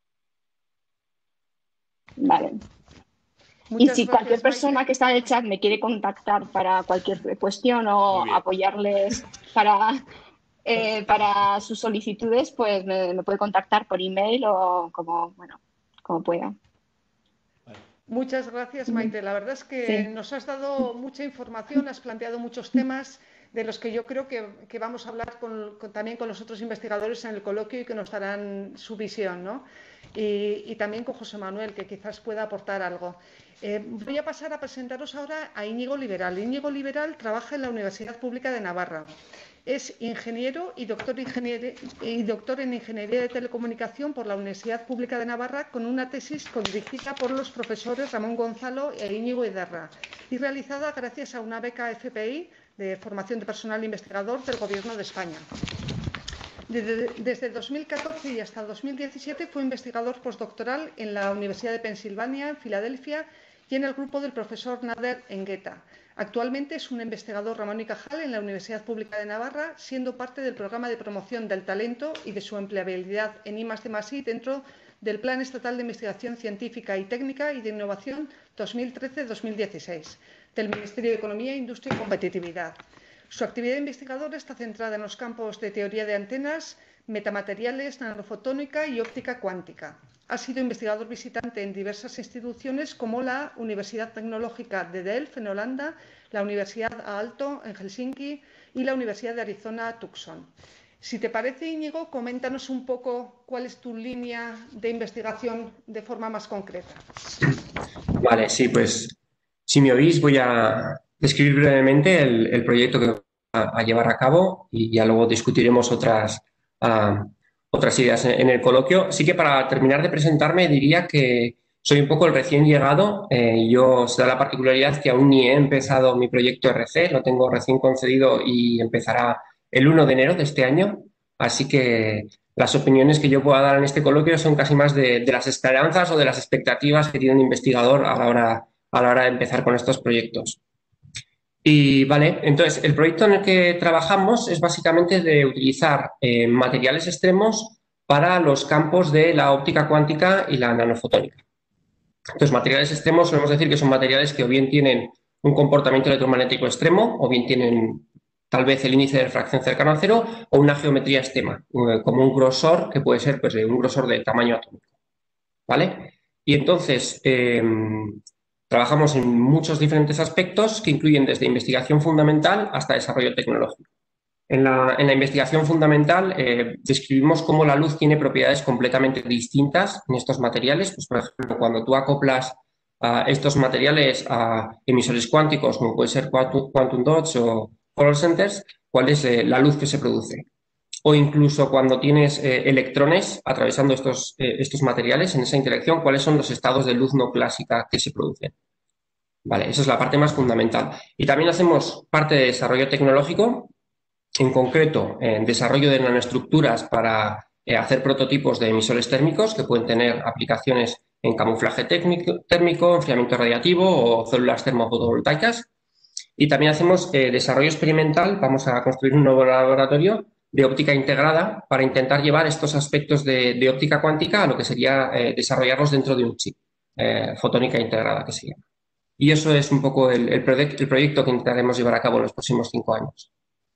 Vale. Y si cualquier persona que está en el chat me quiere contactar para cualquier cuestión o apoyarles para, eh, para sus solicitudes, pues me, me puede contactar por email o como, bueno, como pueda. Muchas gracias, Maite. La verdad es que Sí. nos has dado mucha información, has planteado muchos temas de los que yo creo que, que vamos a hablar con, con, también con los otros investigadores en el coloquio y que nos darán su visión, ¿no? Y, y también con José Manuel, que quizás pueda aportar algo. Eh, voy a pasar a presentaros ahora a Íñigo Liberal. Íñigo Liberal trabaja en la Universidad Pública de Navarra. Es ingeniero y doctor, ingenier y doctor en Ingeniería de Telecomunicación por la Universidad Pública de Navarra, con una tesis codirigida por los profesores Ramón Gonzalo e Íñigo Iderra y realizada gracias a una beca F P I de formación de personal investigador del Gobierno de España. Desde, desde dos mil catorce y hasta dos mil diecisiete fue investigador postdoctoral en la Universidad de Pensilvania, en Filadelfia, y en el grupo del profesor Nader Engueta. Actualmente es un investigador Ramón y Cajal en la Universidad Pública de Navarra, siendo parte del programa de promoción del talento y de su empleabilidad en I más D más I dentro del Plan Estatal de Investigación Científica y Técnica y de Innovación dos mil trece a dos mil dieciséis del Ministerio de Economía, Industria y Competitividad. Su actividad investigadora está centrada en los campos de teoría de antenas, metamateriales, nanofotónica y óptica cuántica. Ha sido investigador visitante en diversas instituciones como la Universidad Tecnológica de Delft en Holanda, la Universidad Aalto en Helsinki y la Universidad de Arizona Tucson. Si te parece, Íñigo, coméntanos un poco cuál es tu línea de investigación de forma más concreta. Vale, sí, pues si me oís voy a describir brevemente el, el proyecto que voy a, a llevar a cabo y ya luego discutiremos otras, uh, otras ideas en, en el coloquio. Sí que para terminar de presentarme diría que soy un poco el recién llegado. Eh, yo se da la particularidad que aún ni he empezado mi proyecto R C, lo tengo recién concedido y empezará el uno de enero de este año. Así que las opiniones que yo pueda dar en este coloquio son casi más de, de las esperanzas o de las expectativas que tiene un investigador a la hora, a la hora de empezar con estos proyectos. Y vale, entonces el proyecto en el que trabajamos es básicamente de utilizar eh, materiales extremos para los campos de la óptica cuántica y la nanofotónica. Entonces, materiales extremos solemos decir que son materiales que o bien tienen un comportamiento electromagnético extremo o bien tienen tal vez el índice de refracción cercano a cero o una geometría extrema, como un grosor que puede ser pues, un grosor de tamaño atómico. ¿Vale? Y entonces, eh, trabajamos en muchos diferentes aspectos que incluyen desde investigación fundamental hasta desarrollo tecnológico. En la, en la investigación fundamental eh, describimos cómo la luz tiene propiedades completamente distintas en estos materiales. Pues, por ejemplo, cuando tú acoplas uh, estos materiales a emisores cuánticos, como puede ser quantum, quantum dots o Hall centers, cuál es eh, la luz que se produce. O incluso cuando tienes eh, electrones atravesando estos, eh, estos materiales, en esa interacción, cuáles son los estados de luz no clásica que se producen. Vale, esa es la parte más fundamental. Y también hacemos parte de desarrollo tecnológico, en concreto, en desarrollo de nanoestructuras para eh, hacer prototipos de emisores térmicos que pueden tener aplicaciones en camuflaje térmico, térmico enfriamiento radiativo o células termofotovoltaicas. Y también hacemos eh, desarrollo experimental. Vamos a construir un nuevo laboratorio de óptica integrada para intentar llevar estos aspectos de, de óptica cuántica a lo que sería eh, desarrollarlos dentro de un chip, eh, fotónica integrada que se llama. Y eso es un poco el, el, proyecto, el proyecto que intentaremos llevar a cabo en los próximos cinco años.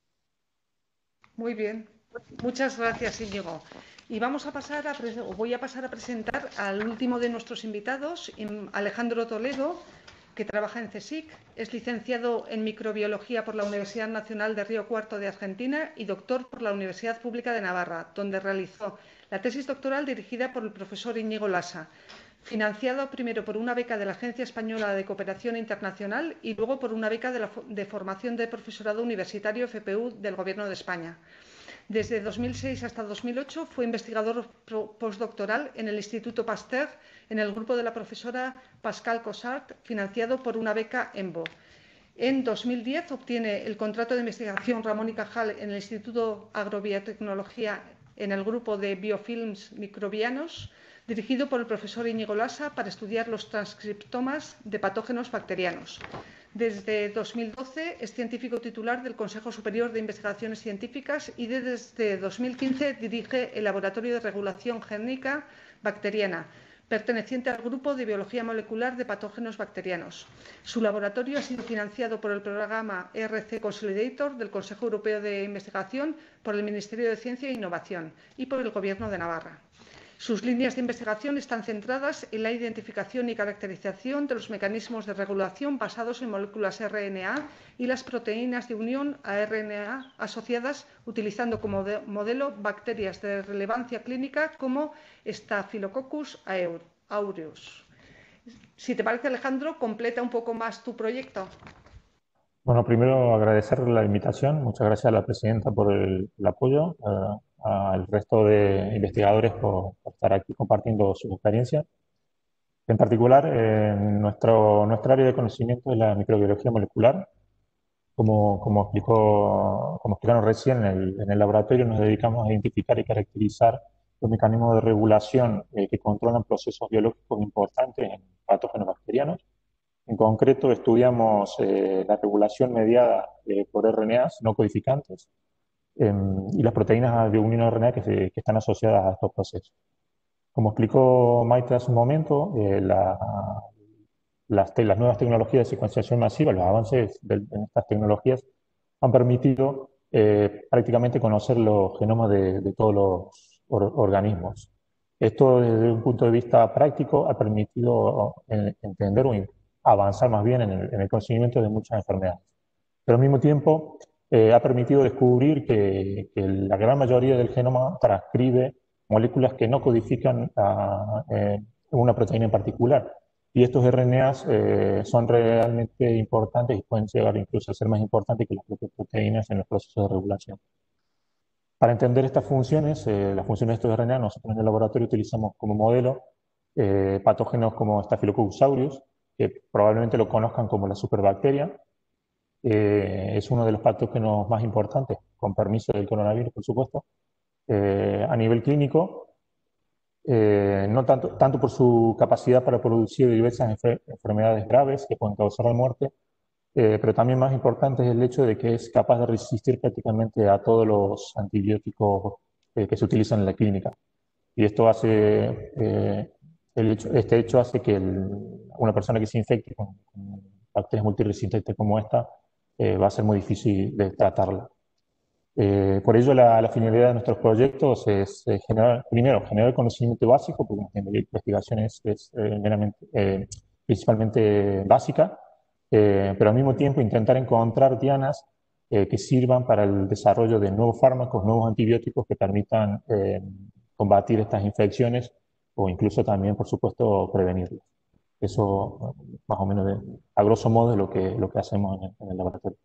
Muy bien, muchas gracias, Íñigo. Y vamos a pasar a, voy a pasar a presentar al último de nuestros invitados, Alejandro Toledo, que trabaja en CSIC, es licenciado en microbiología por la Universidad Nacional de Río Cuarto de Argentina y doctor por la Universidad Pública de Navarra, donde realizó la tesis doctoral dirigida por el profesor Íñigo Lasa, financiado primero por una beca de la Agencia Española de Cooperación Internacional y luego por una beca de, la, de formación de profesorado universitario F P U del Gobierno de España. Desde dos mil seis hasta dos mil ocho fue investigador postdoctoral en el Instituto Pasteur en el grupo de la profesora Pascal Cossart, financiado por una beca EMBO. En dos mil diez obtiene el contrato de investigación Ramón y Cajal en el Instituto Agrobiotecnología en el grupo de biofilms microbianos, dirigido por el profesor Íñigo Lasa para estudiar los transcriptomas de patógenos bacterianos. Desde dos mil doce es científico titular del Consejo Superior de Investigaciones Científicas y desde dos mil quince dirige el Laboratorio de Regulación Génica Bacteriana, perteneciente al Grupo de Biología Molecular de Patógenos Bacterianos. Su laboratorio ha sido financiado por el programa R C Consolidator del Consejo Europeo de Investigación, por el Ministerio de Ciencia e Innovación y por el Gobierno de Navarra. Sus líneas de investigación están centradas en la identificación y caracterización de los mecanismos de regulación basados en moléculas R N A y las proteínas de unión a R N A asociadas, utilizando como modelo bacterias de relevancia clínica como Staphylococcus aureus. Si te parece, Alejandro, completa un poco más tu proyecto. Bueno, primero agradecer la invitación. Muchas gracias a la presidenta por el, el apoyo. Uh, al resto de investigadores por, por estar aquí compartiendo sus experiencias. En particular, eh, nuestro, nuestra área de conocimiento es la microbiología molecular. Como, como, explicó, como explicaron recién, en el, en el laboratorio nos dedicamos a identificar y caracterizar los mecanismos de regulación eh, que controlan procesos biológicos importantes en patógenos bacterianos. En concreto, estudiamos eh, la regulación mediada eh, por R N As no codificantes, Eh, y las proteínas de unión R N A que, se, que están asociadas a estos procesos. Como explicó Maite hace un momento, eh, la, las, las nuevas tecnologías de secuenciación masiva, los avances de, en estas tecnologías han permitido eh, prácticamente conocer los genomas de, de todos los or- organismos. Esto desde un punto de vista práctico ha permitido eh, entender o avanzar más bien en el, en el conocimiento de muchas enfermedades. Pero al mismo tiempo eh, ha permitido descubrir que, que la gran mayoría del genoma transcribe moléculas que no codifican a, eh, una proteína en particular. Y estos R N As eh, son realmente importantes y pueden llegar incluso a ser más importantes que las propias proteínas en los procesos de regulación. Para entender estas funciones, eh, las funciones de estos R N A, nosotros en el laboratorio utilizamos como modelo eh, patógenos como Staphylococcus aureus, que probablemente lo conozcan como la superbacteria. Eh, es uno de los patógenos más importantes, con permiso del coronavirus, por supuesto, eh, a nivel clínico, eh, no tanto, tanto por su capacidad para producir diversas enfer enfermedades graves que pueden causar la muerte, eh, pero también más importante es el hecho de que es capaz de resistir prácticamente a todos los antibióticos eh, que se utilizan en la clínica. Y esto hace, eh, el hecho, este hecho hace que el, una persona que se infecte con, con bacterias multiresistentes como esta eh, va a ser muy difícil de tratarla. Eh, por ello, la, la finalidad de nuestros proyectos es eh, generar, primero, generar conocimiento básico, porque la investigación es, es eh, meramente, eh, principalmente básica, eh, pero al mismo tiempo intentar encontrar dianas eh, que sirvan para el desarrollo de nuevos fármacos, nuevos antibióticos que permitan eh, combatir estas infecciones o incluso también, por supuesto, prevenirlas. Eso, más o menos, de, a grosso modo, es lo que, lo que hacemos en el, en el laboratorio.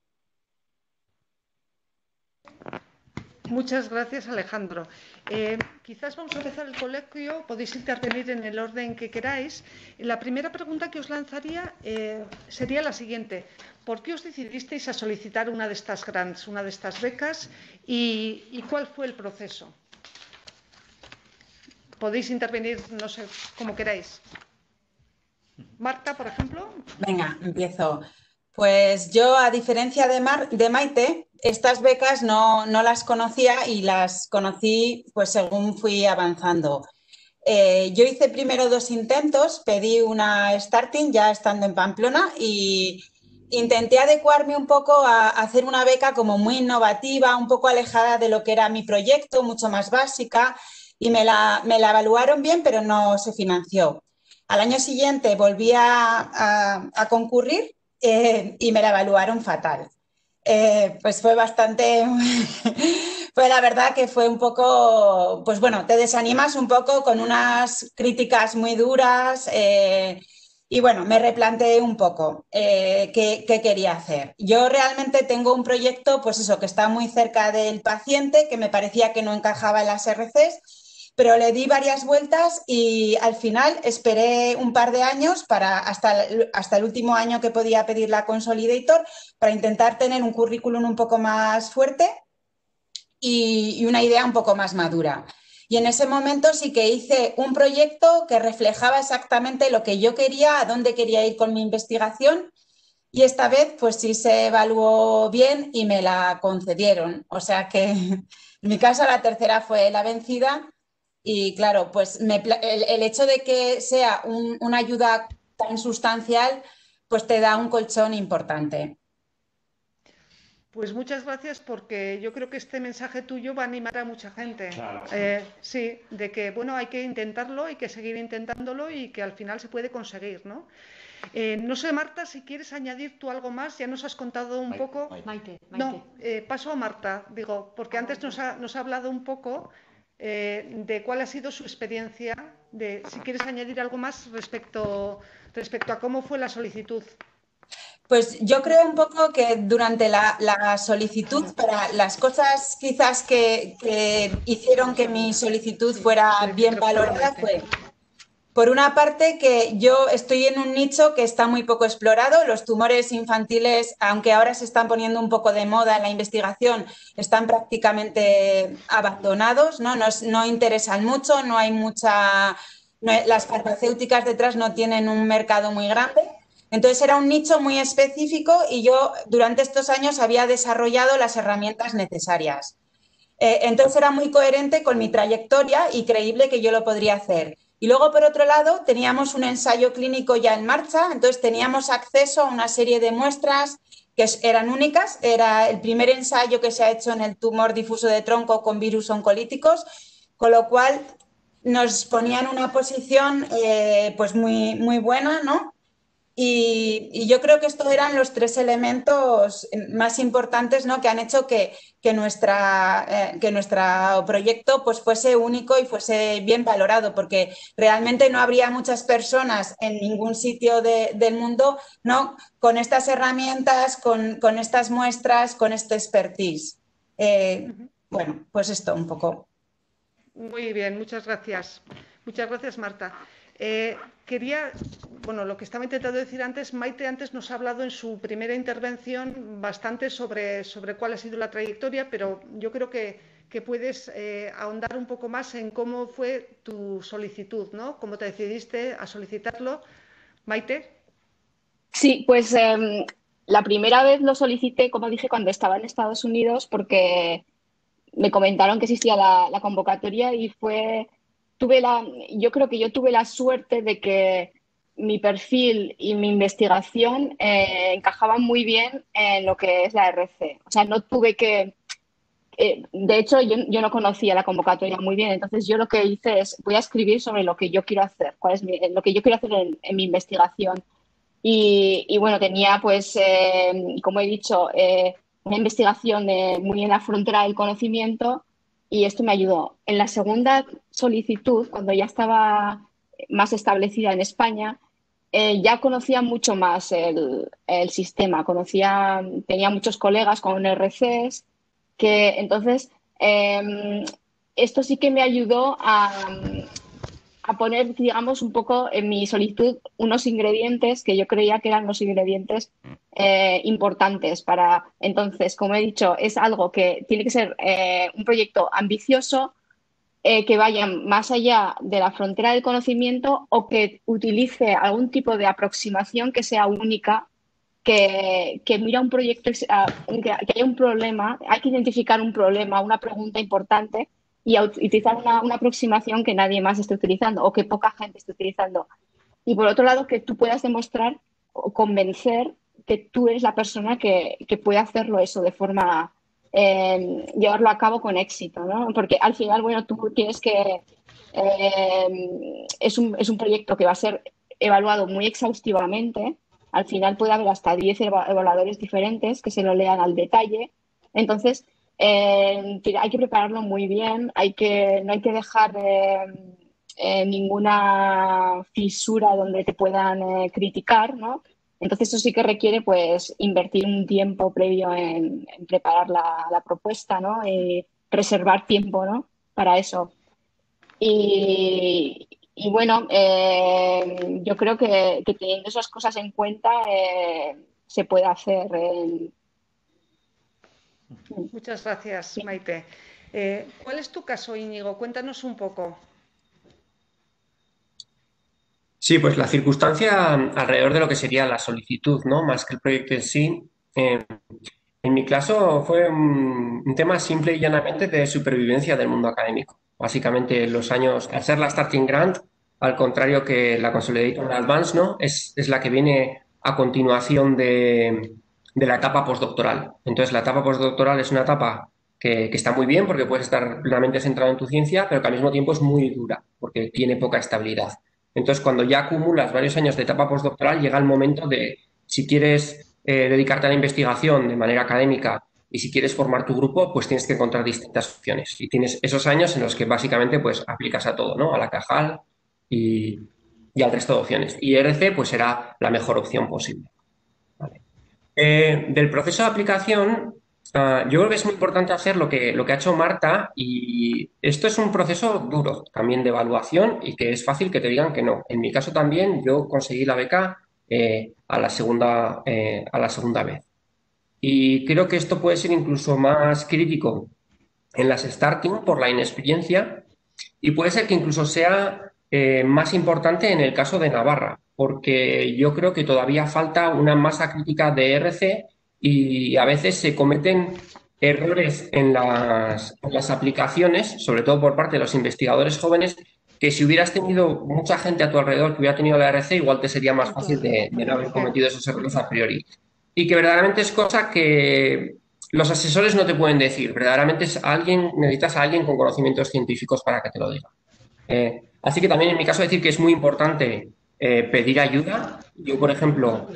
Muchas gracias, Alejandro. Eh, quizás vamos a empezar el coloquio, podéis intervenir en el orden que queráis. La primera pregunta que os lanzaría eh, sería la siguiente. ¿Por qué os decidisteis a solicitar una de estas grants, una de estas becas, y, y cuál fue el proceso? Podéis intervenir, no sé, como queráis. Marta, por ejemplo. Venga, empiezo. Pues yo, a diferencia de, Mar de Maite, estas becas no, no las conocía y las conocí pues según fui avanzando. Eh, yo hice primero dos intentos, pedí una starting ya estando en Pamplona y intenté adecuarme un poco a hacer una beca como muy innovativa, un poco alejada de lo que era mi proyecto, mucho más básica, y me la, me la evaluaron bien, pero no se financió. Al año siguiente volví a, a, a concurrir eh, y me la evaluaron fatal. Eh, pues fue bastante, fue la verdad que fue un poco, pues bueno, te desanimas un poco con unas críticas muy duras eh, y bueno, me replanteé un poco eh, qué, qué quería hacer. Yo realmente tengo un proyecto, pues eso, que está muy cerca del paciente, que me parecía que no encajaba en las R Cs, pero le di varias vueltas y al final esperé un par de años para hasta el, hasta el último año que podía pedir la Consolidator para intentar tener un currículum un poco más fuerte y, y una idea un poco más madura. Y en ese momento sí que hice un proyecto que reflejaba exactamente lo que yo quería, a dónde quería ir con mi investigación, y esta vez pues sí se evaluó bien y me la concedieron. O sea que en mi caso la tercera fue la vencida. Y claro, pues me, el, el hecho de que sea un, una ayuda tan sustancial, pues te da un colchón importante. Pues muchas gracias, porque yo creo que este mensaje tuyo va a animar a mucha gente. Claro. Eh, sí, de que bueno, hay que intentarlo, hay que seguir intentándolo y que al final se puede conseguir, ¿no? Eh, no sé, Marta, si quieres añadir tú algo más, ya nos has contado un Maite, poco. Maite. Maite, Maite. No, eh, paso a Marta, digo, porque antes nos ha, nos ha hablado un poco eh, de cuál ha sido su experiencia, de si quieres añadir algo más respecto, respecto a cómo fue la solicitud. Pues yo creo un poco que durante la, la solicitud, para las cosas quizás que, que hicieron que mi solicitud fuera bien valorada fue, por una parte, que yo estoy en un nicho que está muy poco explorado. Los tumores infantiles, aunque ahora se están poniendo un poco de moda en la investigación, están prácticamente abandonados, ¿no? No, no interesan mucho, no hay mucha... No, las farmacéuticas detrás no tienen un mercado muy grande. Entonces era un nicho muy específico y yo durante estos años había desarrollado las herramientas necesarias. Eh, entonces era muy coherente con mi trayectoria y creíble que yo lo podría hacer. Y luego, por otro lado, teníamos un ensayo clínico ya en marcha, entonces teníamos acceso a una serie de muestras que eran únicas. Era el primer ensayo que se ha hecho en el tumor difuso de tronco con virus oncolíticos, con lo cual nos ponían en una posición eh, pues muy, muy buena, ¿no? Y, y yo creo que estos eran los tres elementos más importantes, ¿no?, que han hecho que, que, nuestra, eh, que nuestro proyecto pues, fuese único y fuese bien valorado, porque realmente no habría muchas personas en ningún sitio de, del mundo, ¿no?, con estas herramientas, con, con estas muestras, con este expertise. Eh, bueno, pues esto un poco. Muy bien, muchas gracias. Muchas gracias, Marta. Eh, quería, bueno, lo que estaba intentando decir antes, Maite antes nos ha hablado en su primera intervención bastante sobre, sobre cuál ha sido la trayectoria, pero yo creo que, que puedes eh, ahondar un poco más en cómo fue tu solicitud, ¿no? Cómo te decidiste a solicitarlo. Maite. Sí, pues eh, la primera vez lo solicité, como dije, cuando estaba en Estados Unidos, porque me comentaron que existía la, la convocatoria y fue... Tuve la, yo creo que yo tuve la suerte de que mi perfil y mi investigación eh, encajaban muy bien en lo que es la R C. O sea, no tuve que... Eh, de hecho, yo, yo no conocía la convocatoria muy bien, entonces yo lo que hice es, voy a escribir sobre lo que yo quiero hacer, cuál es mi, lo que yo quiero hacer en, en mi investigación. Y, y bueno, tenía, pues, eh, como he dicho, eh, una investigación de, muy en la frontera del conocimiento. Y esto me ayudó. En la segunda solicitud, cuando ya estaba más establecida en España, eh, ya conocía mucho más el, el sistema. Conocía, tenía muchos colegas con R Cs, que entonces eh, esto sí que me ayudó a, a poner, digamos, un poco en mi solicitud unos ingredientes que yo creía que eran los ingredientes eh, importantes para... Entonces, como he dicho, es algo que tiene que ser eh, un proyecto ambicioso, eh, que vaya más allá de la frontera del conocimiento o que utilice algún tipo de aproximación que sea única, que, que mira un proyecto, que, que haya un problema, hay que identificar un problema, una pregunta importante y utilizar una, una aproximación que nadie más esté utilizando o que poca gente esté utilizando. Y por otro lado, que tú puedas demostrar o convencer que tú eres la persona que, que puede hacerlo eso de forma, eh, llevarlo a cabo con éxito, ¿no? Porque al final, bueno, tú tienes que... Eh, es, un, es un proyecto que va a ser evaluado muy exhaustivamente. Al final puede haber hasta diez evaluadores diferentes que se lo lean al detalle. Entonces, eh, hay que prepararlo muy bien, hay que, no hay que dejar eh, eh, ninguna fisura donde te puedan eh, criticar, ¿no? Entonces, eso sí que requiere, pues, invertir un tiempo previo en, en preparar la, la propuesta, ¿no? Y reservar tiempo, ¿no?, para eso. Y, y bueno, eh, yo creo que, que teniendo esas cosas en cuenta eh, se puede hacer. Eh... Muchas gracias, Maite. Eh, ¿Cuál es tu caso, Íñigo? Cuéntanos un poco. Sí, pues la circunstancia alrededor de lo que sería la solicitud, ¿no?, más que el proyecto en sí. Eh, en mi caso fue un, un tema simple y llanamente de supervivencia del mundo académico. Básicamente, los años, al ser la Starting Grant, al contrario que la Consolidated Advance, ¿no?, es, es la que viene a continuación de, de la etapa postdoctoral. Entonces, la etapa postdoctoral es una etapa que, que está muy bien porque puedes estar plenamente centrado en tu ciencia, pero que al mismo tiempo es muy dura porque tiene poca estabilidad. Entonces, cuando ya acumulas varios años de etapa postdoctoral, llega el momento de, si quieres eh, dedicarte a la investigación de manera académica y si quieres formar tu grupo, pues tienes que encontrar distintas opciones. Y tienes esos años en los que básicamente pues aplicas a todo, ¿no?, a la Cajal y, y al resto de opciones. Y E R C pues será la mejor opción posible. Vale. Eh, del proceso de aplicación, Uh, yo creo que es muy importante hacer lo que, lo que ha hecho Marta, y esto es un proceso duro también de evaluación y que es fácil que te digan que no. En mi caso también yo conseguí la beca eh, a, la segunda, eh, a la segunda vez. Y creo que esto puede ser incluso más crítico en las starting por la inexperiencia y puede ser que incluso sea eh, más importante en el caso de Navarra, porque yo creo que todavía falta una masa crítica de E R C y a veces se cometen errores en las, en las aplicaciones, sobre todo por parte de los investigadores jóvenes, que si hubieras tenido mucha gente a tu alrededor que hubiera tenido la E R C, igual te sería más fácil de, de no haber cometido esos errores a priori. y que verdaderamente es cosa que los asesores no te pueden decir. Verdaderamente es alguien, necesitas a alguien con conocimientos científicos para que te lo diga. Eh, así que también en mi caso decir que es muy importante eh, pedir ayuda. Yo, por ejemplo,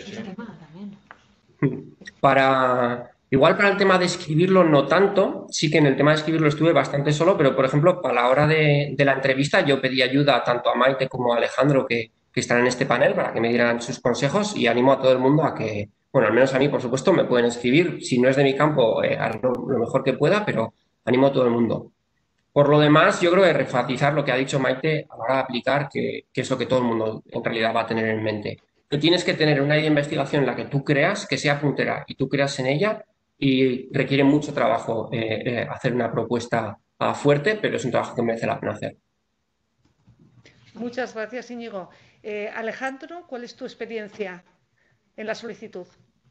para, igual para el tema de escribirlo no tanto, sí que en el tema de escribirlo estuve bastante solo, pero por ejemplo, para la hora de, de la entrevista yo pedí ayuda tanto a Maite como a Alejandro que, que están en este panel para que me dieran sus consejos y animo a todo el mundo a que, bueno, al menos a mí, por supuesto, me pueden escribir. Si no es de mi campo, eh, haré lo, lo mejor que pueda, pero animo a todo el mundo. Por lo demás, yo creo que refatizar lo que ha dicho Maite a la hora de aplicar, que, que es lo que todo el mundo en realidad va a tener en mente. Tú tienes que tener una idea de investigación en la que tú creas, que sea puntera y tú creas en ella, y requiere mucho trabajo eh, eh, hacer una propuesta uh, fuerte, pero es un trabajo que merece la pena hacer. Muchas gracias, Íñigo. Eh, Alejandro, ¿cuál es tu experiencia en la solicitud?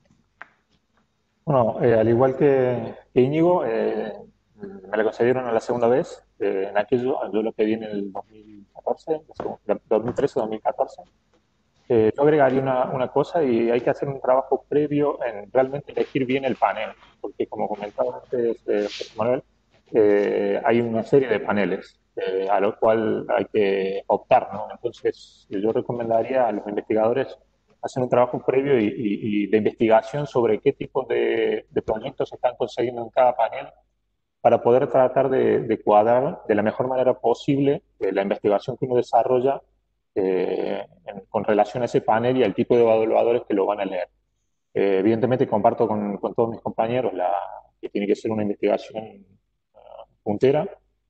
Bueno, eh, al igual que, que Íñigo, eh, me la concedieron a la segunda vez. Eh, en aquello, yo lo pedí en el dos mil catorce, dos mil trece o dos mil catorce. Eh, yo agregaría una, una cosa y hay que hacer un trabajo previo en realmente elegir bien el panel, porque como comentaba antes eh, José Manuel, eh, hay una serie de paneles eh, a los cuales hay que optar, ¿no? Entonces, yo recomendaría a los investigadores hacer un trabajo previo y, y, y de investigación sobre qué tipo de, de proyectos se están consiguiendo en cada panel para poder tratar de, de cuadrar de la mejor manera posible eh, la investigación que uno desarrolla eh, en, con relación a ese panel y al tipo de evaluadores que lo van a leer. Eh, evidentemente comparto con, con todos mis compañeros la, que tiene que ser una investigación uh, puntera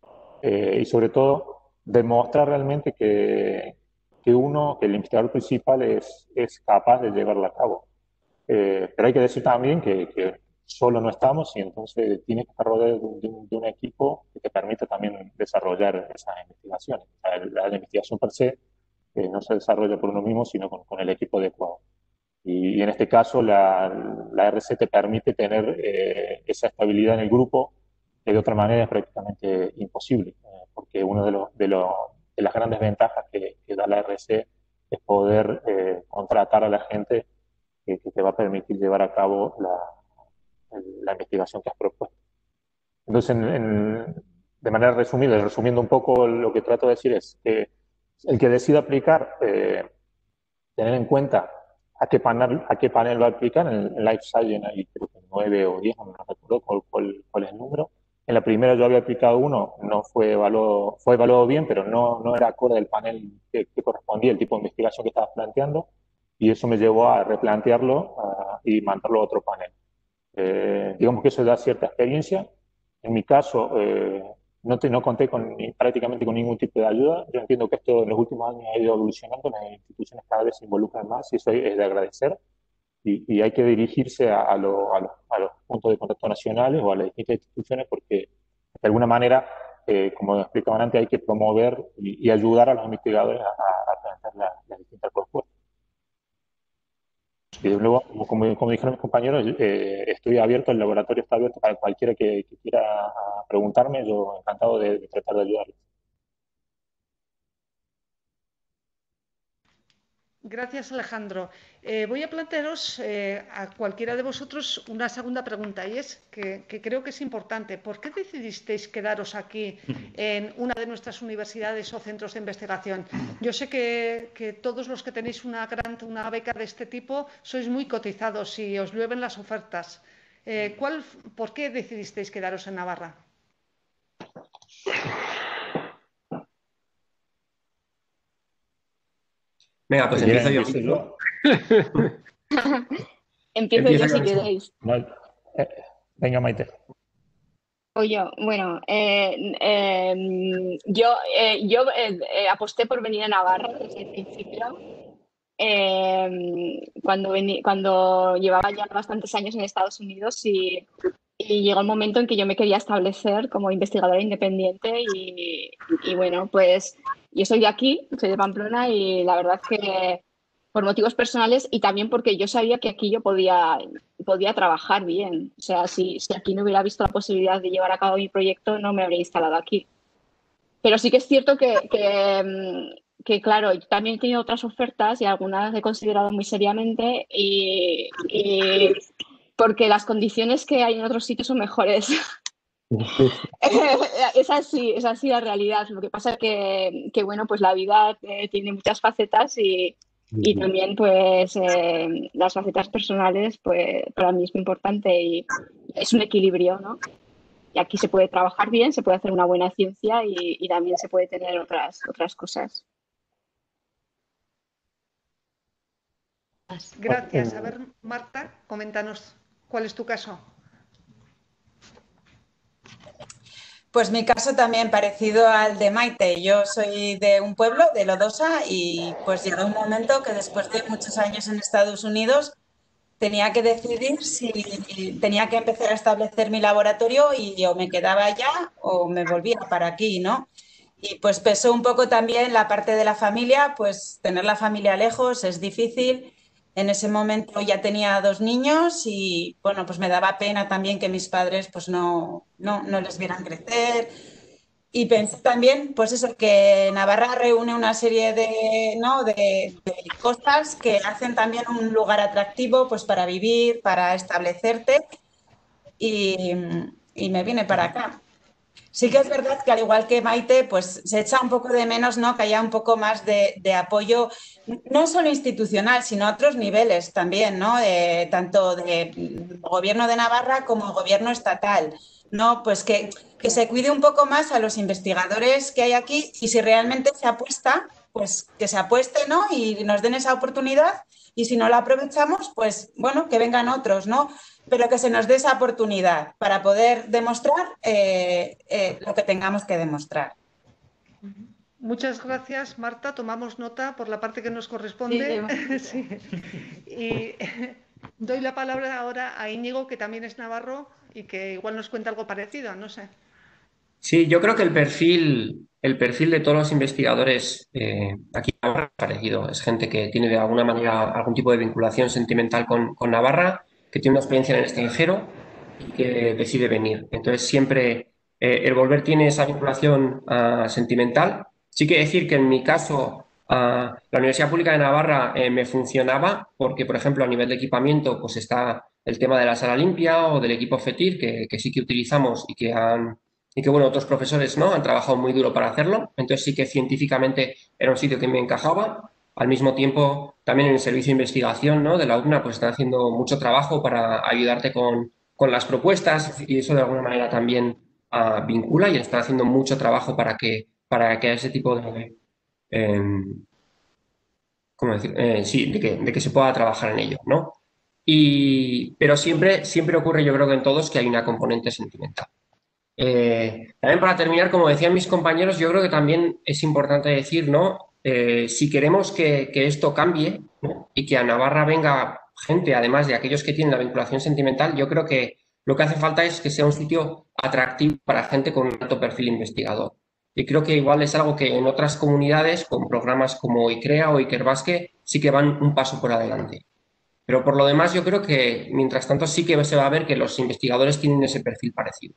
eh, y sobre todo demostrar realmente que, que uno, que el investigador principal es, es capaz de llevarla a cabo. Eh, pero hay que decir también que, que solo no estamos y entonces tienes que estar rodeado de un, de un, de un equipo que te permita también desarrollar esas investigaciones. O sea, la, la investigación per se eh, no se desarrolla por uno mismo, sino con, con el equipo adecuado. Y, y en este caso la, la R C te permite tener eh, esa estabilidad en el grupo que de otra manera es prácticamente imposible, eh, porque una de, los, de, los, de las grandes ventajas que, que da la R C es poder eh, contratar a la gente que, que te va a permitir llevar a cabo la, la investigación que has propuesto. Entonces, en, en, de manera resumida, resumiendo un poco lo que trato de decir es que el que decida aplicar, eh, tener en cuenta a qué panel, a qué panel va a aplicar. En, en Life Science hay creo que nueve o diez, no me recuerdo cuál, cuál, cuál es el número. En la primera yo había aplicado uno, no fue evaluado, fue evaluado bien, pero no, no era acorde del panel que, que correspondía, el tipo de investigación que estabas planteando, y eso me llevó a replantearlo uh, y mandarlo a otro panel. Eh, digamos que eso da cierta experiencia. En mi caso, eh, no, te, no conté con, prácticamente con ningún tipo de ayuda. Yo entiendo que esto en los últimos años ha ido evolucionando, las instituciones cada vez se involucran más y eso es de agradecer. Y, y hay que dirigirse a, a, lo, a, los, a los puntos de contacto nacionales o a las distintas instituciones porque, de alguna manera, eh, como explicaban antes, hay que promover y, y ayudar a los investigadores a, a plantear la, las distintas propuestas. Y luego, como, como dijeron mis compañeros, eh, estoy abierto, el laboratorio está abierto para cualquiera que, que quiera preguntarme, yo encantado de, de tratar de ayudarles. Gracias, Alejandro. Eh, voy a plantearos eh, a cualquiera de vosotros una segunda pregunta y es que, que creo que es importante. ¿Por qué decidisteis quedaros aquí en una de nuestras universidades o centros de investigación? Yo sé que, que todos los que tenéis una, gran, una beca de este tipo sois muy cotizados y os llueven las ofertas. Eh, ¿cuál, ¿Por qué decidisteis quedaros en Navarra? Venga, pues empiezo yo. yo. Empiezo yo si queréis. Venga, Maite. O yo, bueno, eh, eh, yo, eh, yo eh, eh, aposté por venir a Navarra desde el principio. Eh, cuando, vení, cuando llevaba ya bastantes años en Estados Unidos y, y llegó el momento en que yo me quería establecer como investigadora independiente y, y bueno, pues yo soy de aquí, soy de Pamplona y la verdad es que por motivos personales y también porque yo sabía que aquí yo podía, podía trabajar bien. O sea, si, si aquí no hubiera visto la posibilidad de llevar a cabo mi proyecto, no me habría instalado aquí. Pero sí que es cierto que, que que, claro, yo también he tenido otras ofertas y algunas he considerado muy seriamente y, y porque las condiciones que hay en otros sitios son mejores. Es así, es así la realidad. Lo que pasa que, que bueno, pues la vida eh, tiene muchas facetas y, y también pues eh, las facetas personales pues para mí es muy importante y es un equilibrio, ¿no? Y aquí se puede trabajar bien, se puede hacer una buena ciencia y, y también se puede tener otras, otras cosas. Gracias. A ver, Marta, coméntanos cuál es tu caso. Pues mi caso también parecido al de Maite. Yo soy de un pueblo, de Lodosa, y pues llegó un momento que después de muchos años en Estados Unidos tenía que decidir si tenía que empezar a establecer mi laboratorio y o me quedaba allá o me volvía para aquí, ¿no? Y pues pesó un poco también la parte de la familia, pues tener la familia lejos es difícil. En ese momento ya tenía dos niños y bueno, pues me daba pena también que mis padres pues no, no, no les vieran crecer. Y pensé también, pues eso, que Navarra reúne una serie de, ¿no? de, de cosas que hacen también un lugar atractivo pues para vivir, para establecerte y, y me vine para acá. Sí que es verdad que al igual que Maite, pues se echa un poco de menos, ¿no? Que haya un poco más de, de apoyo, no solo institucional, sino a otros niveles también, ¿no? Eh, tanto de gobierno de Navarra como gobierno estatal, ¿no? Pues que, que se cuide un poco más a los investigadores que hay aquí y si realmente se apuesta, pues que se apueste, ¿no? Y nos den esa oportunidad y si no la aprovechamos, pues bueno, que vengan otros, ¿no? Pero que se nos dé esa oportunidad para poder demostrar eh, eh, lo que tengamos que demostrar. Muchas gracias, Marta. Tomamos nota por la parte que nos corresponde. Sí, sí. Y doy la palabra ahora a Íñigo, que también es navarro y que igual nos cuenta algo parecido, no sé. Sí, yo creo que el perfil, el perfil de todos los investigadores eh, aquí en Navarra es parecido. Es gente que tiene de alguna manera algún tipo de vinculación sentimental con, con Navarra, que tiene una experiencia en el extranjero y que decide venir. Entonces, siempre eh, el volver tiene esa vinculación uh, sentimental. Sí que decir que en mi caso, uh, la Universidad Pública de Navarra eh, me funcionaba porque, por ejemplo, a nivel de equipamiento, pues está el tema de la sala limpia o del equipo FETIR, que, que sí que utilizamos y que han y que, bueno, otros profesores no han trabajado muy duro para hacerlo. Entonces sí que científicamente era un sitio que me encajaba. Al mismo tiempo, también en el servicio de investigación, ¿no? de la U C N A, pues están haciendo mucho trabajo para ayudarte con, con las propuestas y eso de alguna manera también uh, vincula y están haciendo mucho trabajo para que, para que ese tipo de... Eh, ¿cómo decir? Eh, sí, de que, de que se pueda trabajar en ello, ¿no? Y, pero siempre, siempre ocurre, yo creo que en todos, que hay una componente sentimental. Eh, también para terminar, como decían mis compañeros, yo creo que también es importante decir, ¿no? Eh, si queremos que, que esto cambie, ¿no? Y que a Navarra venga gente, además de aquellos que tienen la vinculación sentimental, yo creo que lo que hace falta es que sea un sitio atractivo para gente con un alto perfil investigador. Y creo que igual es algo que en otras comunidades, con programas como ICREA o Ikerbasque, sí que van un paso por adelante. Pero por lo demás, yo creo que mientras tanto sí que se va a ver que los investigadores tienen ese perfil parecido.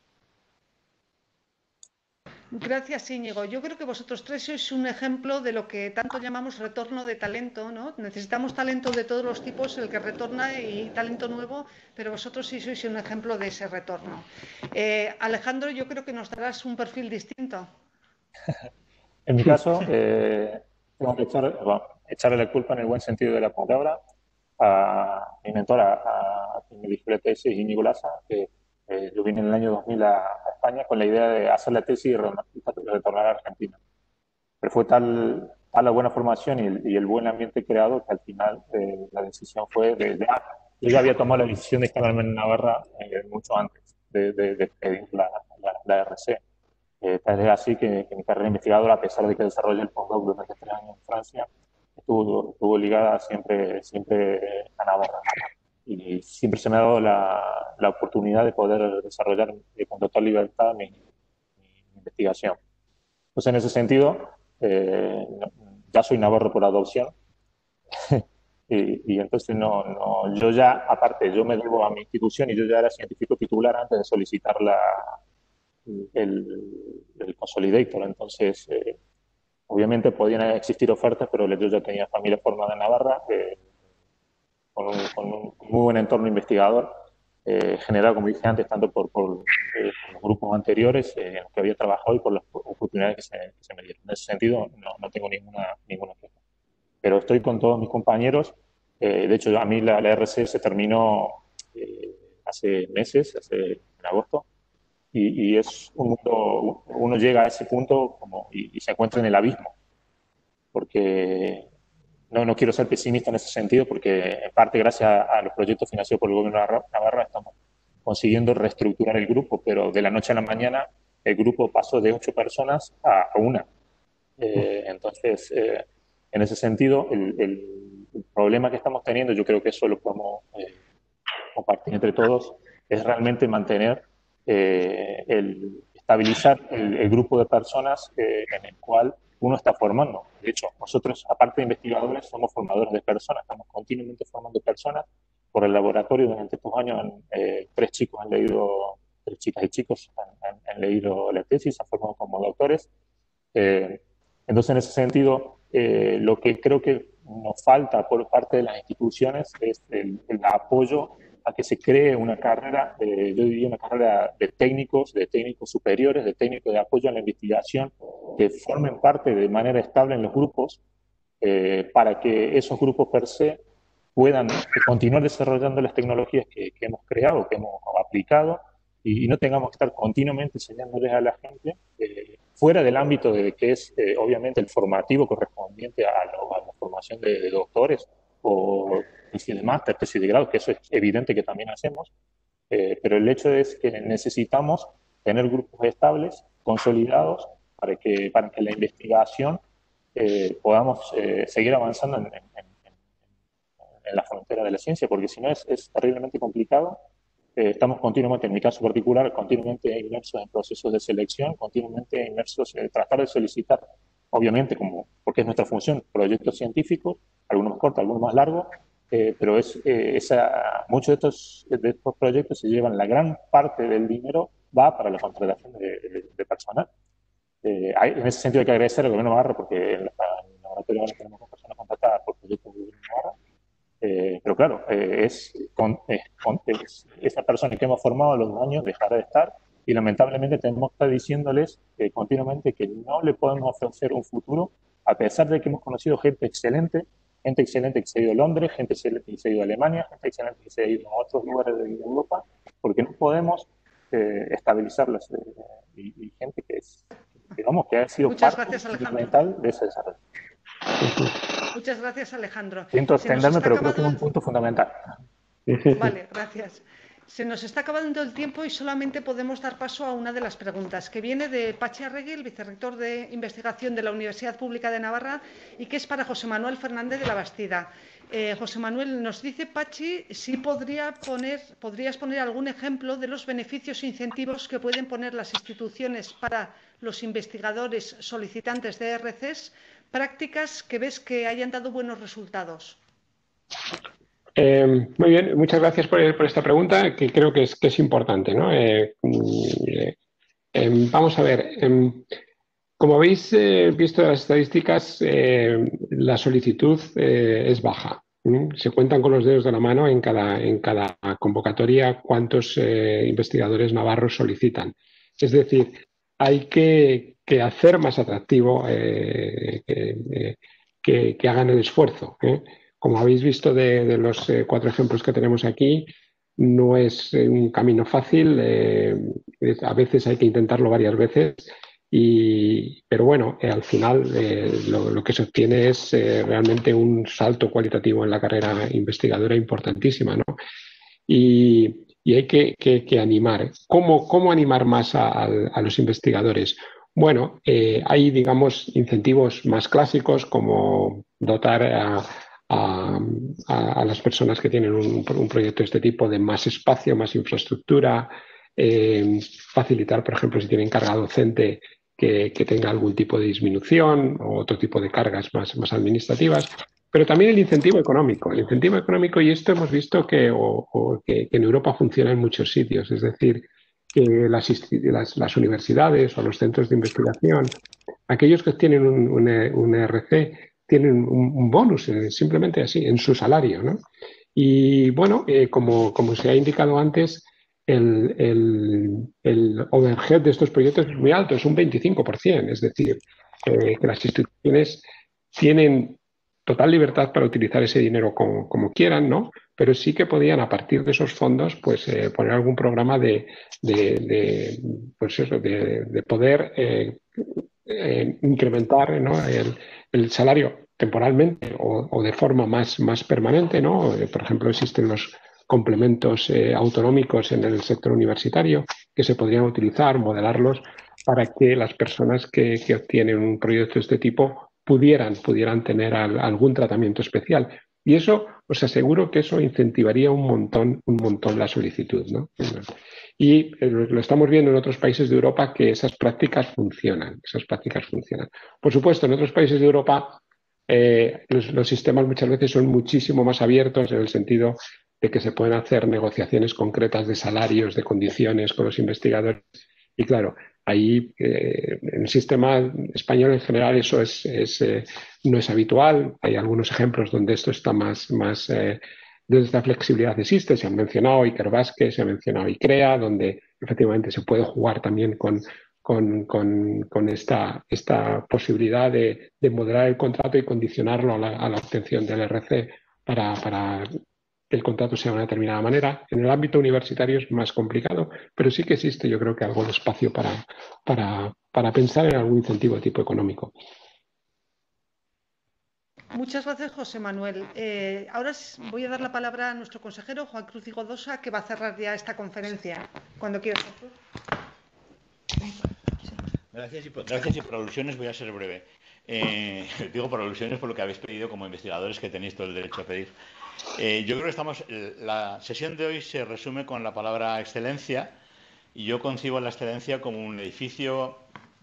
Gracias, Íñigo. Yo creo que vosotros tres sois un ejemplo de lo que tanto llamamos retorno de talento, ¿no? Necesitamos talento de todos los tipos, el que retorna y talento nuevo, pero vosotros sí sois un ejemplo de ese retorno. Eh, Alejandro, yo creo que nos darás un perfil distinto. En mi caso, eh, tengo que echar, bueno, echarle la culpa en el buen sentido de la palabra a mi mentora, a, a quien me dirigió la tesis, Íñigo Laza, que eh, yo vine en el año dos mil a, a España con la idea de hacer la tesis y retornar a Argentina. Pero fue tal, tal la buena formación y el, y el buen ambiente creado que al final eh, la decisión fue de, de ah, yo ya había tomado la decisión de instalarme en Navarra eh, mucho antes de, de, de pedir la, la, la R C. Eh, tal es así que, que mi carrera investigadora, a pesar de que desarrollé el postdoc durante tres años en Francia, estuvo, estuvo ligada siempre, siempre a Navarra. Y siempre se me ha dado la, la oportunidad de poder desarrollar con total libertad mi, mi, mi investigación. Entonces, en ese sentido, eh, ya soy navarro por adopción. y, y entonces, no, no, yo ya, aparte, yo me debo a mi institución y yo ya era científico titular antes de solicitar la, el, el Consolidator. Entonces, eh, obviamente podían existir ofertas, pero yo ya tenía familia formada en Navarra, eh, con, un, con un muy buen entorno investigador, eh, generado, como dije antes, tanto por, por, eh, por los grupos anteriores eh, en los que había trabajado y por las oportunidades que se, que se me dieron. En ese sentido, no, no tengo ninguna, ninguna queja. Pero estoy con todos mis compañeros. Eh, de hecho, a mí la, la R C se terminó eh, hace meses, hace, en agosto, y, y es un mundo, uno llega a ese punto como, y, y se encuentra en el abismo, porque no, no quiero ser pesimista en ese sentido, porque en parte gracias a, a los proyectos financiados por el gobierno de Navarra estamos consiguiendo reestructurar el grupo, pero de la noche a la mañana el grupo pasó de ocho personas a, a una. Eh, entonces, eh, en ese sentido, el, el, el problema que estamos teniendo, yo creo que eso lo podemos eh, compartir entre todos, es realmente mantener, eh, el, estabilizar el, el grupo de personas eh, en el cual uno está formando. De hecho, nosotros, aparte de investigadores, somos formadores de personas, estamos continuamente formando personas. Por el laboratorio, durante estos años, eh, tres chicos han leído, tres chicas y chicos han, han, han leído la tesis, han formado como doctores. Eh, entonces, en ese sentido, eh, lo que creo que nos falta por parte de las instituciones es el, el apoyo a que se cree una carrera, eh, yo diría una carrera de técnicos, de técnicos superiores, de técnicos de apoyo a la investigación, que formen parte de manera estable en los grupos, eh, para que esos grupos per se puedan continuar desarrollando las tecnologías que, que hemos creado, que hemos aplicado, y, y no tengamos que estar continuamente enseñándoles a la gente eh, fuera del ámbito de que es eh, obviamente el formativo correspondiente a, lo, a la formación de, de doctores o tesis de máster, tesis de grado, que eso es evidente que también hacemos, eh, pero el hecho es que necesitamos tener grupos estables, consolidados, para que, para que la investigación eh, podamos eh, seguir avanzando en, en, en, en la frontera de la ciencia, porque si no es, es terriblemente complicado. Eh, estamos continuamente, en mi caso particular, continuamente inmersos en procesos de selección, continuamente inmersos en tratar de solicitar, obviamente, como, porque es nuestra función, proyectos científicos, algunos más cortos, algunos más largos, eh, pero es, eh, esa, muchos de estos, de estos proyectos se llevan, la gran parte del dinero va para la contratación de, de, de personal. Eh, hay, en ese sentido hay que agradecer al gobierno de Navarra, porque en, la, en el laboratorio ahora tenemos personas contratadas por proyectos del gobierno de Navarra. Eh, pero claro, eh, es, con, es, con, es esa persona que hemos formado a los dos años dejará de estar, y lamentablemente tenemos que estar diciéndoles eh, continuamente que no le podemos ofrecer un futuro, a pesar de que hemos conocido gente excelente, gente excelente que se ha ido a Londres, gente excelente que se ha ido a Alemania, gente excelente que se ha ido a otros lugares de Europa, porque no podemos eh, estabilizarlas, eh, y, y gente que es, digamos, que ha sido Muchas parte gracias, fundamental de ese desarrollo. Muchas gracias, Alejandro. Siento extenderme, pero creo acabado... que es un punto fundamental. Vale, gracias. Se nos está acabando el tiempo y solamente podemos dar paso a una de las preguntas, que viene de Pachi Arregui, el vicerrector de investigación de la Universidad Pública de Navarra, y que es para José Manuel Fernández de la Bastida. Eh, José Manuel, nos dice Pachi si podría poner, podrías poner algún ejemplo de los beneficios e incentivos que pueden poner las instituciones para los investigadores solicitantes de R Cs, prácticas que ves que hayan dado buenos resultados. Eh, muy bien, muchas gracias por, por esta pregunta, que creo que es, que es importante, ¿no? Eh, eh, eh, vamos a ver, eh, como habéis eh, visto en las estadísticas, eh, la solicitud eh, es baja. ¿eh? Se cuentan con los dedos de la mano en cada, en cada convocatoria cuántos eh, investigadores navarros solicitan. Es decir, hay que, que hacer más atractivo eh, que, que, que hagan el esfuerzo, ¿eh? Como habéis visto de, de los eh, cuatro ejemplos que tenemos aquí, no es eh, un camino fácil, eh, es, a veces hay que intentarlo varias veces, y, pero bueno, eh, al final eh, lo, lo que se obtiene es eh, realmente un salto cualitativo en la carrera investigadora importantísima, ¿no? Y, y hay que, que, que animar. ¿Cómo, cómo animar más a, a, a los investigadores? Bueno, eh, hay, digamos, incentivos más clásicos como dotar a A, a, a las personas que tienen un, un proyecto de este tipo de más espacio, más infraestructura, eh, facilitar, por ejemplo, si tienen carga docente, que, que tenga algún tipo de disminución o otro tipo de cargas más, más administrativas, pero también el incentivo económico. El incentivo económico, y esto hemos visto que, o, o que, que en Europa funciona en muchos sitios, es decir, que las, las, las universidades o los centros de investigación, aquellos que tienen un, un, un E R C, tienen un, un bonus, eh, simplemente así, en su salario, ¿no? Y bueno, eh, como, como se ha indicado antes, el, el, el overhead de estos proyectos es muy alto, es un veinticinco por ciento, es decir, eh, que las instituciones tienen total libertad para utilizar ese dinero como, como quieran, ¿no? Pero sí que podían, a partir de esos fondos, pues eh, poner algún programa de, de, de, pues eso, de, de poder eh, eh, incrementar, ¿no?, el, el salario temporalmente o, o, de forma más, más permanente, ¿no? Eh, por ejemplo, existen los complementos eh, autonómicos en el sector universitario que se podrían utilizar, modelarlos para que las personas que, que obtienen un proyecto de este tipo pudieran, pudieran tener al, algún tratamiento especial. Y eso, os aseguro que eso incentivaría un montón, un montón la solicitud, ¿no? Y eh, lo estamos viendo en otros países de Europa que esas prácticas funcionan, esas prácticas funcionan. Por supuesto, en otros países de Europa eh, los, los sistemas muchas veces son muchísimo más abiertos en el sentido de que se pueden hacer negociaciones concretas de salarios, de condiciones con los investigadores. Y claro, ahí eh, en el sistema español en general eso es, es, eh, no es habitual. Hay algunos ejemplos donde esto está más, más eh, donde esta flexibilidad existe. Se han mencionado Ikerbasque, se ha mencionado ICREA, donde efectivamente se puede jugar también con, con, con, con esta, esta posibilidad de, de moderar el contrato y condicionarlo a la, a la obtención del R C para, para que el contrato sea de una determinada manera. En el ámbito universitario es más complicado, pero sí que existe, yo creo que algo de espacio para, para, para pensar en algún incentivo de tipo económico. Muchas gracias, José Manuel. Eh, ahora voy a dar la palabra a nuestro consejero, Juan Cruz Igodosa, que va a cerrar ya esta conferencia. Cuando quieras, Juan Cruz. Gracias y, por, gracias y por alusiones voy a ser breve. Eh, digo por alusiones por lo que habéis pedido como investigadores, que tenéis todo el derecho a pedir. Eh, yo creo que estamos. La sesión de hoy se resume con la palabra excelencia, y yo concibo la excelencia como un edificio,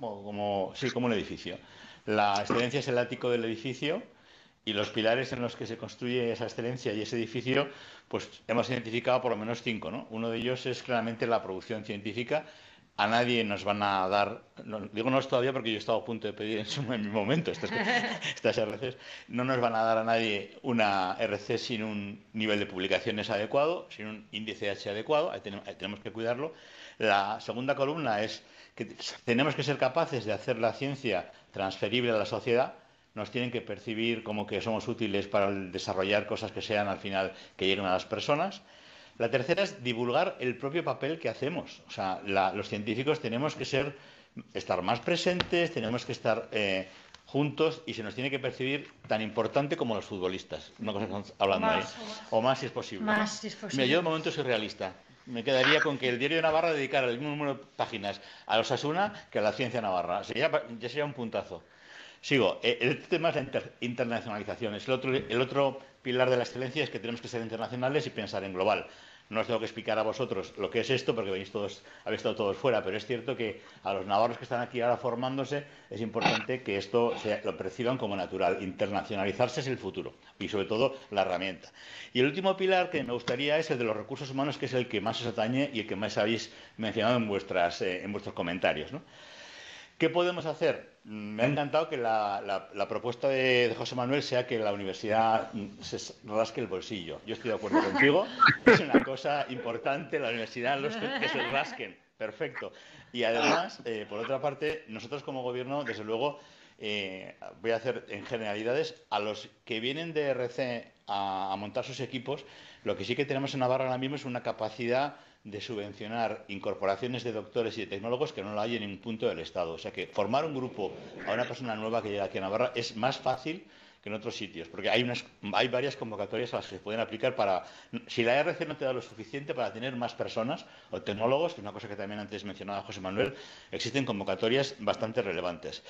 como sí, como un edificio. La excelencia es el ático del edificio, y los pilares en los que se construye esa excelencia y ese edificio, pues hemos identificado por lo menos cinco, ¿no? Uno de ellos es claramente la producción científica. A nadie nos van a dar, no, digo no es todavía porque yo he estado a punto de pedir en, su, en mi momento estas, estas R Cs, no nos van a dar a nadie una R C sin un nivel de publicaciones adecuado, sin un índice H adecuado, ahí tenemos, ahí tenemos que cuidarlo. La segunda columna es que tenemos que ser capaces de hacer la ciencia transferible a la sociedad. Nos tienen que percibir como que somos útiles para desarrollar cosas que sean al final que lleguen a las personas. La tercera es divulgar el propio papel que hacemos. O sea, la, los científicos tenemos que ser, estar más presentes, tenemos que estar eh, juntos, y se nos tiene que percibir tan importante como los futbolistas. Una cosa que estamos hablando más, ahí. O más. O más si es posible. Más ¿no? si es posible. Mira, yo de momento soy realista. Me quedaría con que el Diario de Navarra dedicara el mismo número de páginas a los Osasuna que a la ciencia navarra. Sería, ya sería un puntazo. Sigo. El tema es la inter internacionalización. Es el otro, el otro pilar de la excelencia, es que tenemos que ser internacionales y pensar en global. No os tengo que explicar a vosotros lo que es esto, porque venís todos, habéis estado todos fuera, pero es cierto que a los navarros que están aquí ahora formándose es importante que esto se, lo perciban como natural. Internacionalizarse es el futuro y, sobre todo, la herramienta. Y el último pilar que me gustaría es el de los recursos humanos, que es el que más os atañe y el que más habéis mencionado en, vuestras, eh, en vuestros comentarios, ¿no? ¿Qué podemos hacer? Me ha encantado que la, la, la propuesta de, de José Manuel sea que la universidad se rasque el bolsillo. Yo estoy de acuerdo contigo. Es una cosa importante la universidad, los que, que se rasquen. Perfecto. Y además, eh, por otra parte, nosotros como gobierno, desde luego, eh, voy a hacer en generalidades, a los que vienen de R C a, a montar sus equipos, lo que sí que tenemos en Navarra ahora mismo es una capacidad de subvencionar incorporaciones de doctores y de tecnólogos que no lo hay en ningún punto del Estado. O sea que formar un grupo a una persona nueva que llega aquí a Navarra es más fácil que en otros sitios, porque hay, unas, hay varias convocatorias a las que se pueden aplicar para, si la R C no te da lo suficiente para tener más personas o tecnólogos, que es una cosa que también antes mencionaba José Manuel, existen convocatorias bastante relevantes.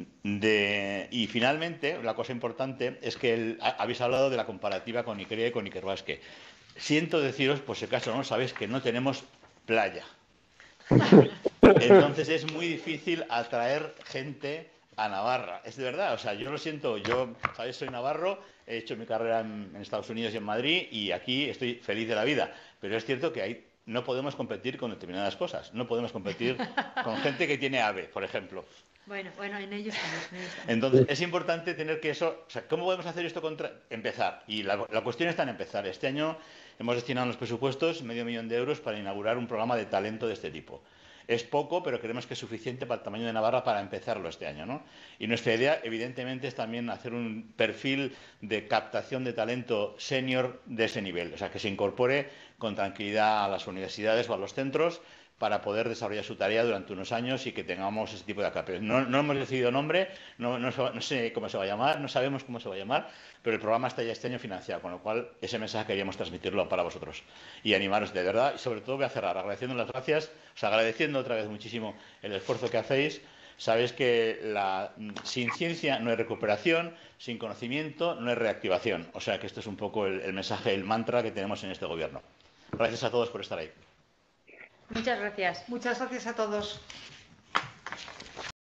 De, y finalmente, la cosa importante es que el, habéis hablado de la comparativa con ICREA y con Ikerbasque. Siento deciros, por si acaso no lo sabéis, que no tenemos playa. Entonces es muy difícil atraer gente a Navarra. Es de verdad, o sea, yo lo siento, yo, ¿sabéis? Soy navarro, he hecho mi carrera en, en Estados Unidos y en Madrid, y aquí estoy feliz de la vida. Pero es cierto que hay no podemos competir con determinadas cosas. No podemos competir con gente que tiene AVE, por ejemplo. Bueno, bueno, en ellos estamos. En ellos estamos. Entonces, es importante tener que eso... O sea, ¿cómo podemos hacer esto contra...? Empezar. Y la, la cuestión está en empezar. Este año hemos destinado en los presupuestos medio millón de euros para inaugurar un programa de talento de este tipo. Es poco, pero creemos que es suficiente para el tamaño de Navarra para empezarlo este año, ¿no? Y nuestra idea, evidentemente, es también hacer un perfil de captación de talento senior de ese nivel. O sea, que se incorpore con tranquilidad a las universidades o a los centros para poder desarrollar su tarea durante unos años y que tengamos ese tipo de acapes. No, no hemos decidido nombre, no, no, no sé cómo se va a llamar, no sabemos cómo se va a llamar, pero el programa está ya este año financiado, con lo cual ese mensaje queríamos transmitirlo para vosotros y animaros de verdad. Y sobre todo voy a cerrar agradeciendo las gracias, o sea, agradeciendo otra vez muchísimo el esfuerzo que hacéis. Sabéis que la, sin ciencia no hay recuperación, sin conocimiento no hay reactivación. O sea que esto es un poco el, el mensaje, el mantra que tenemos en este gobierno. Gracias a todos por estar ahí. Muchas gracias. Muchas gracias a todos.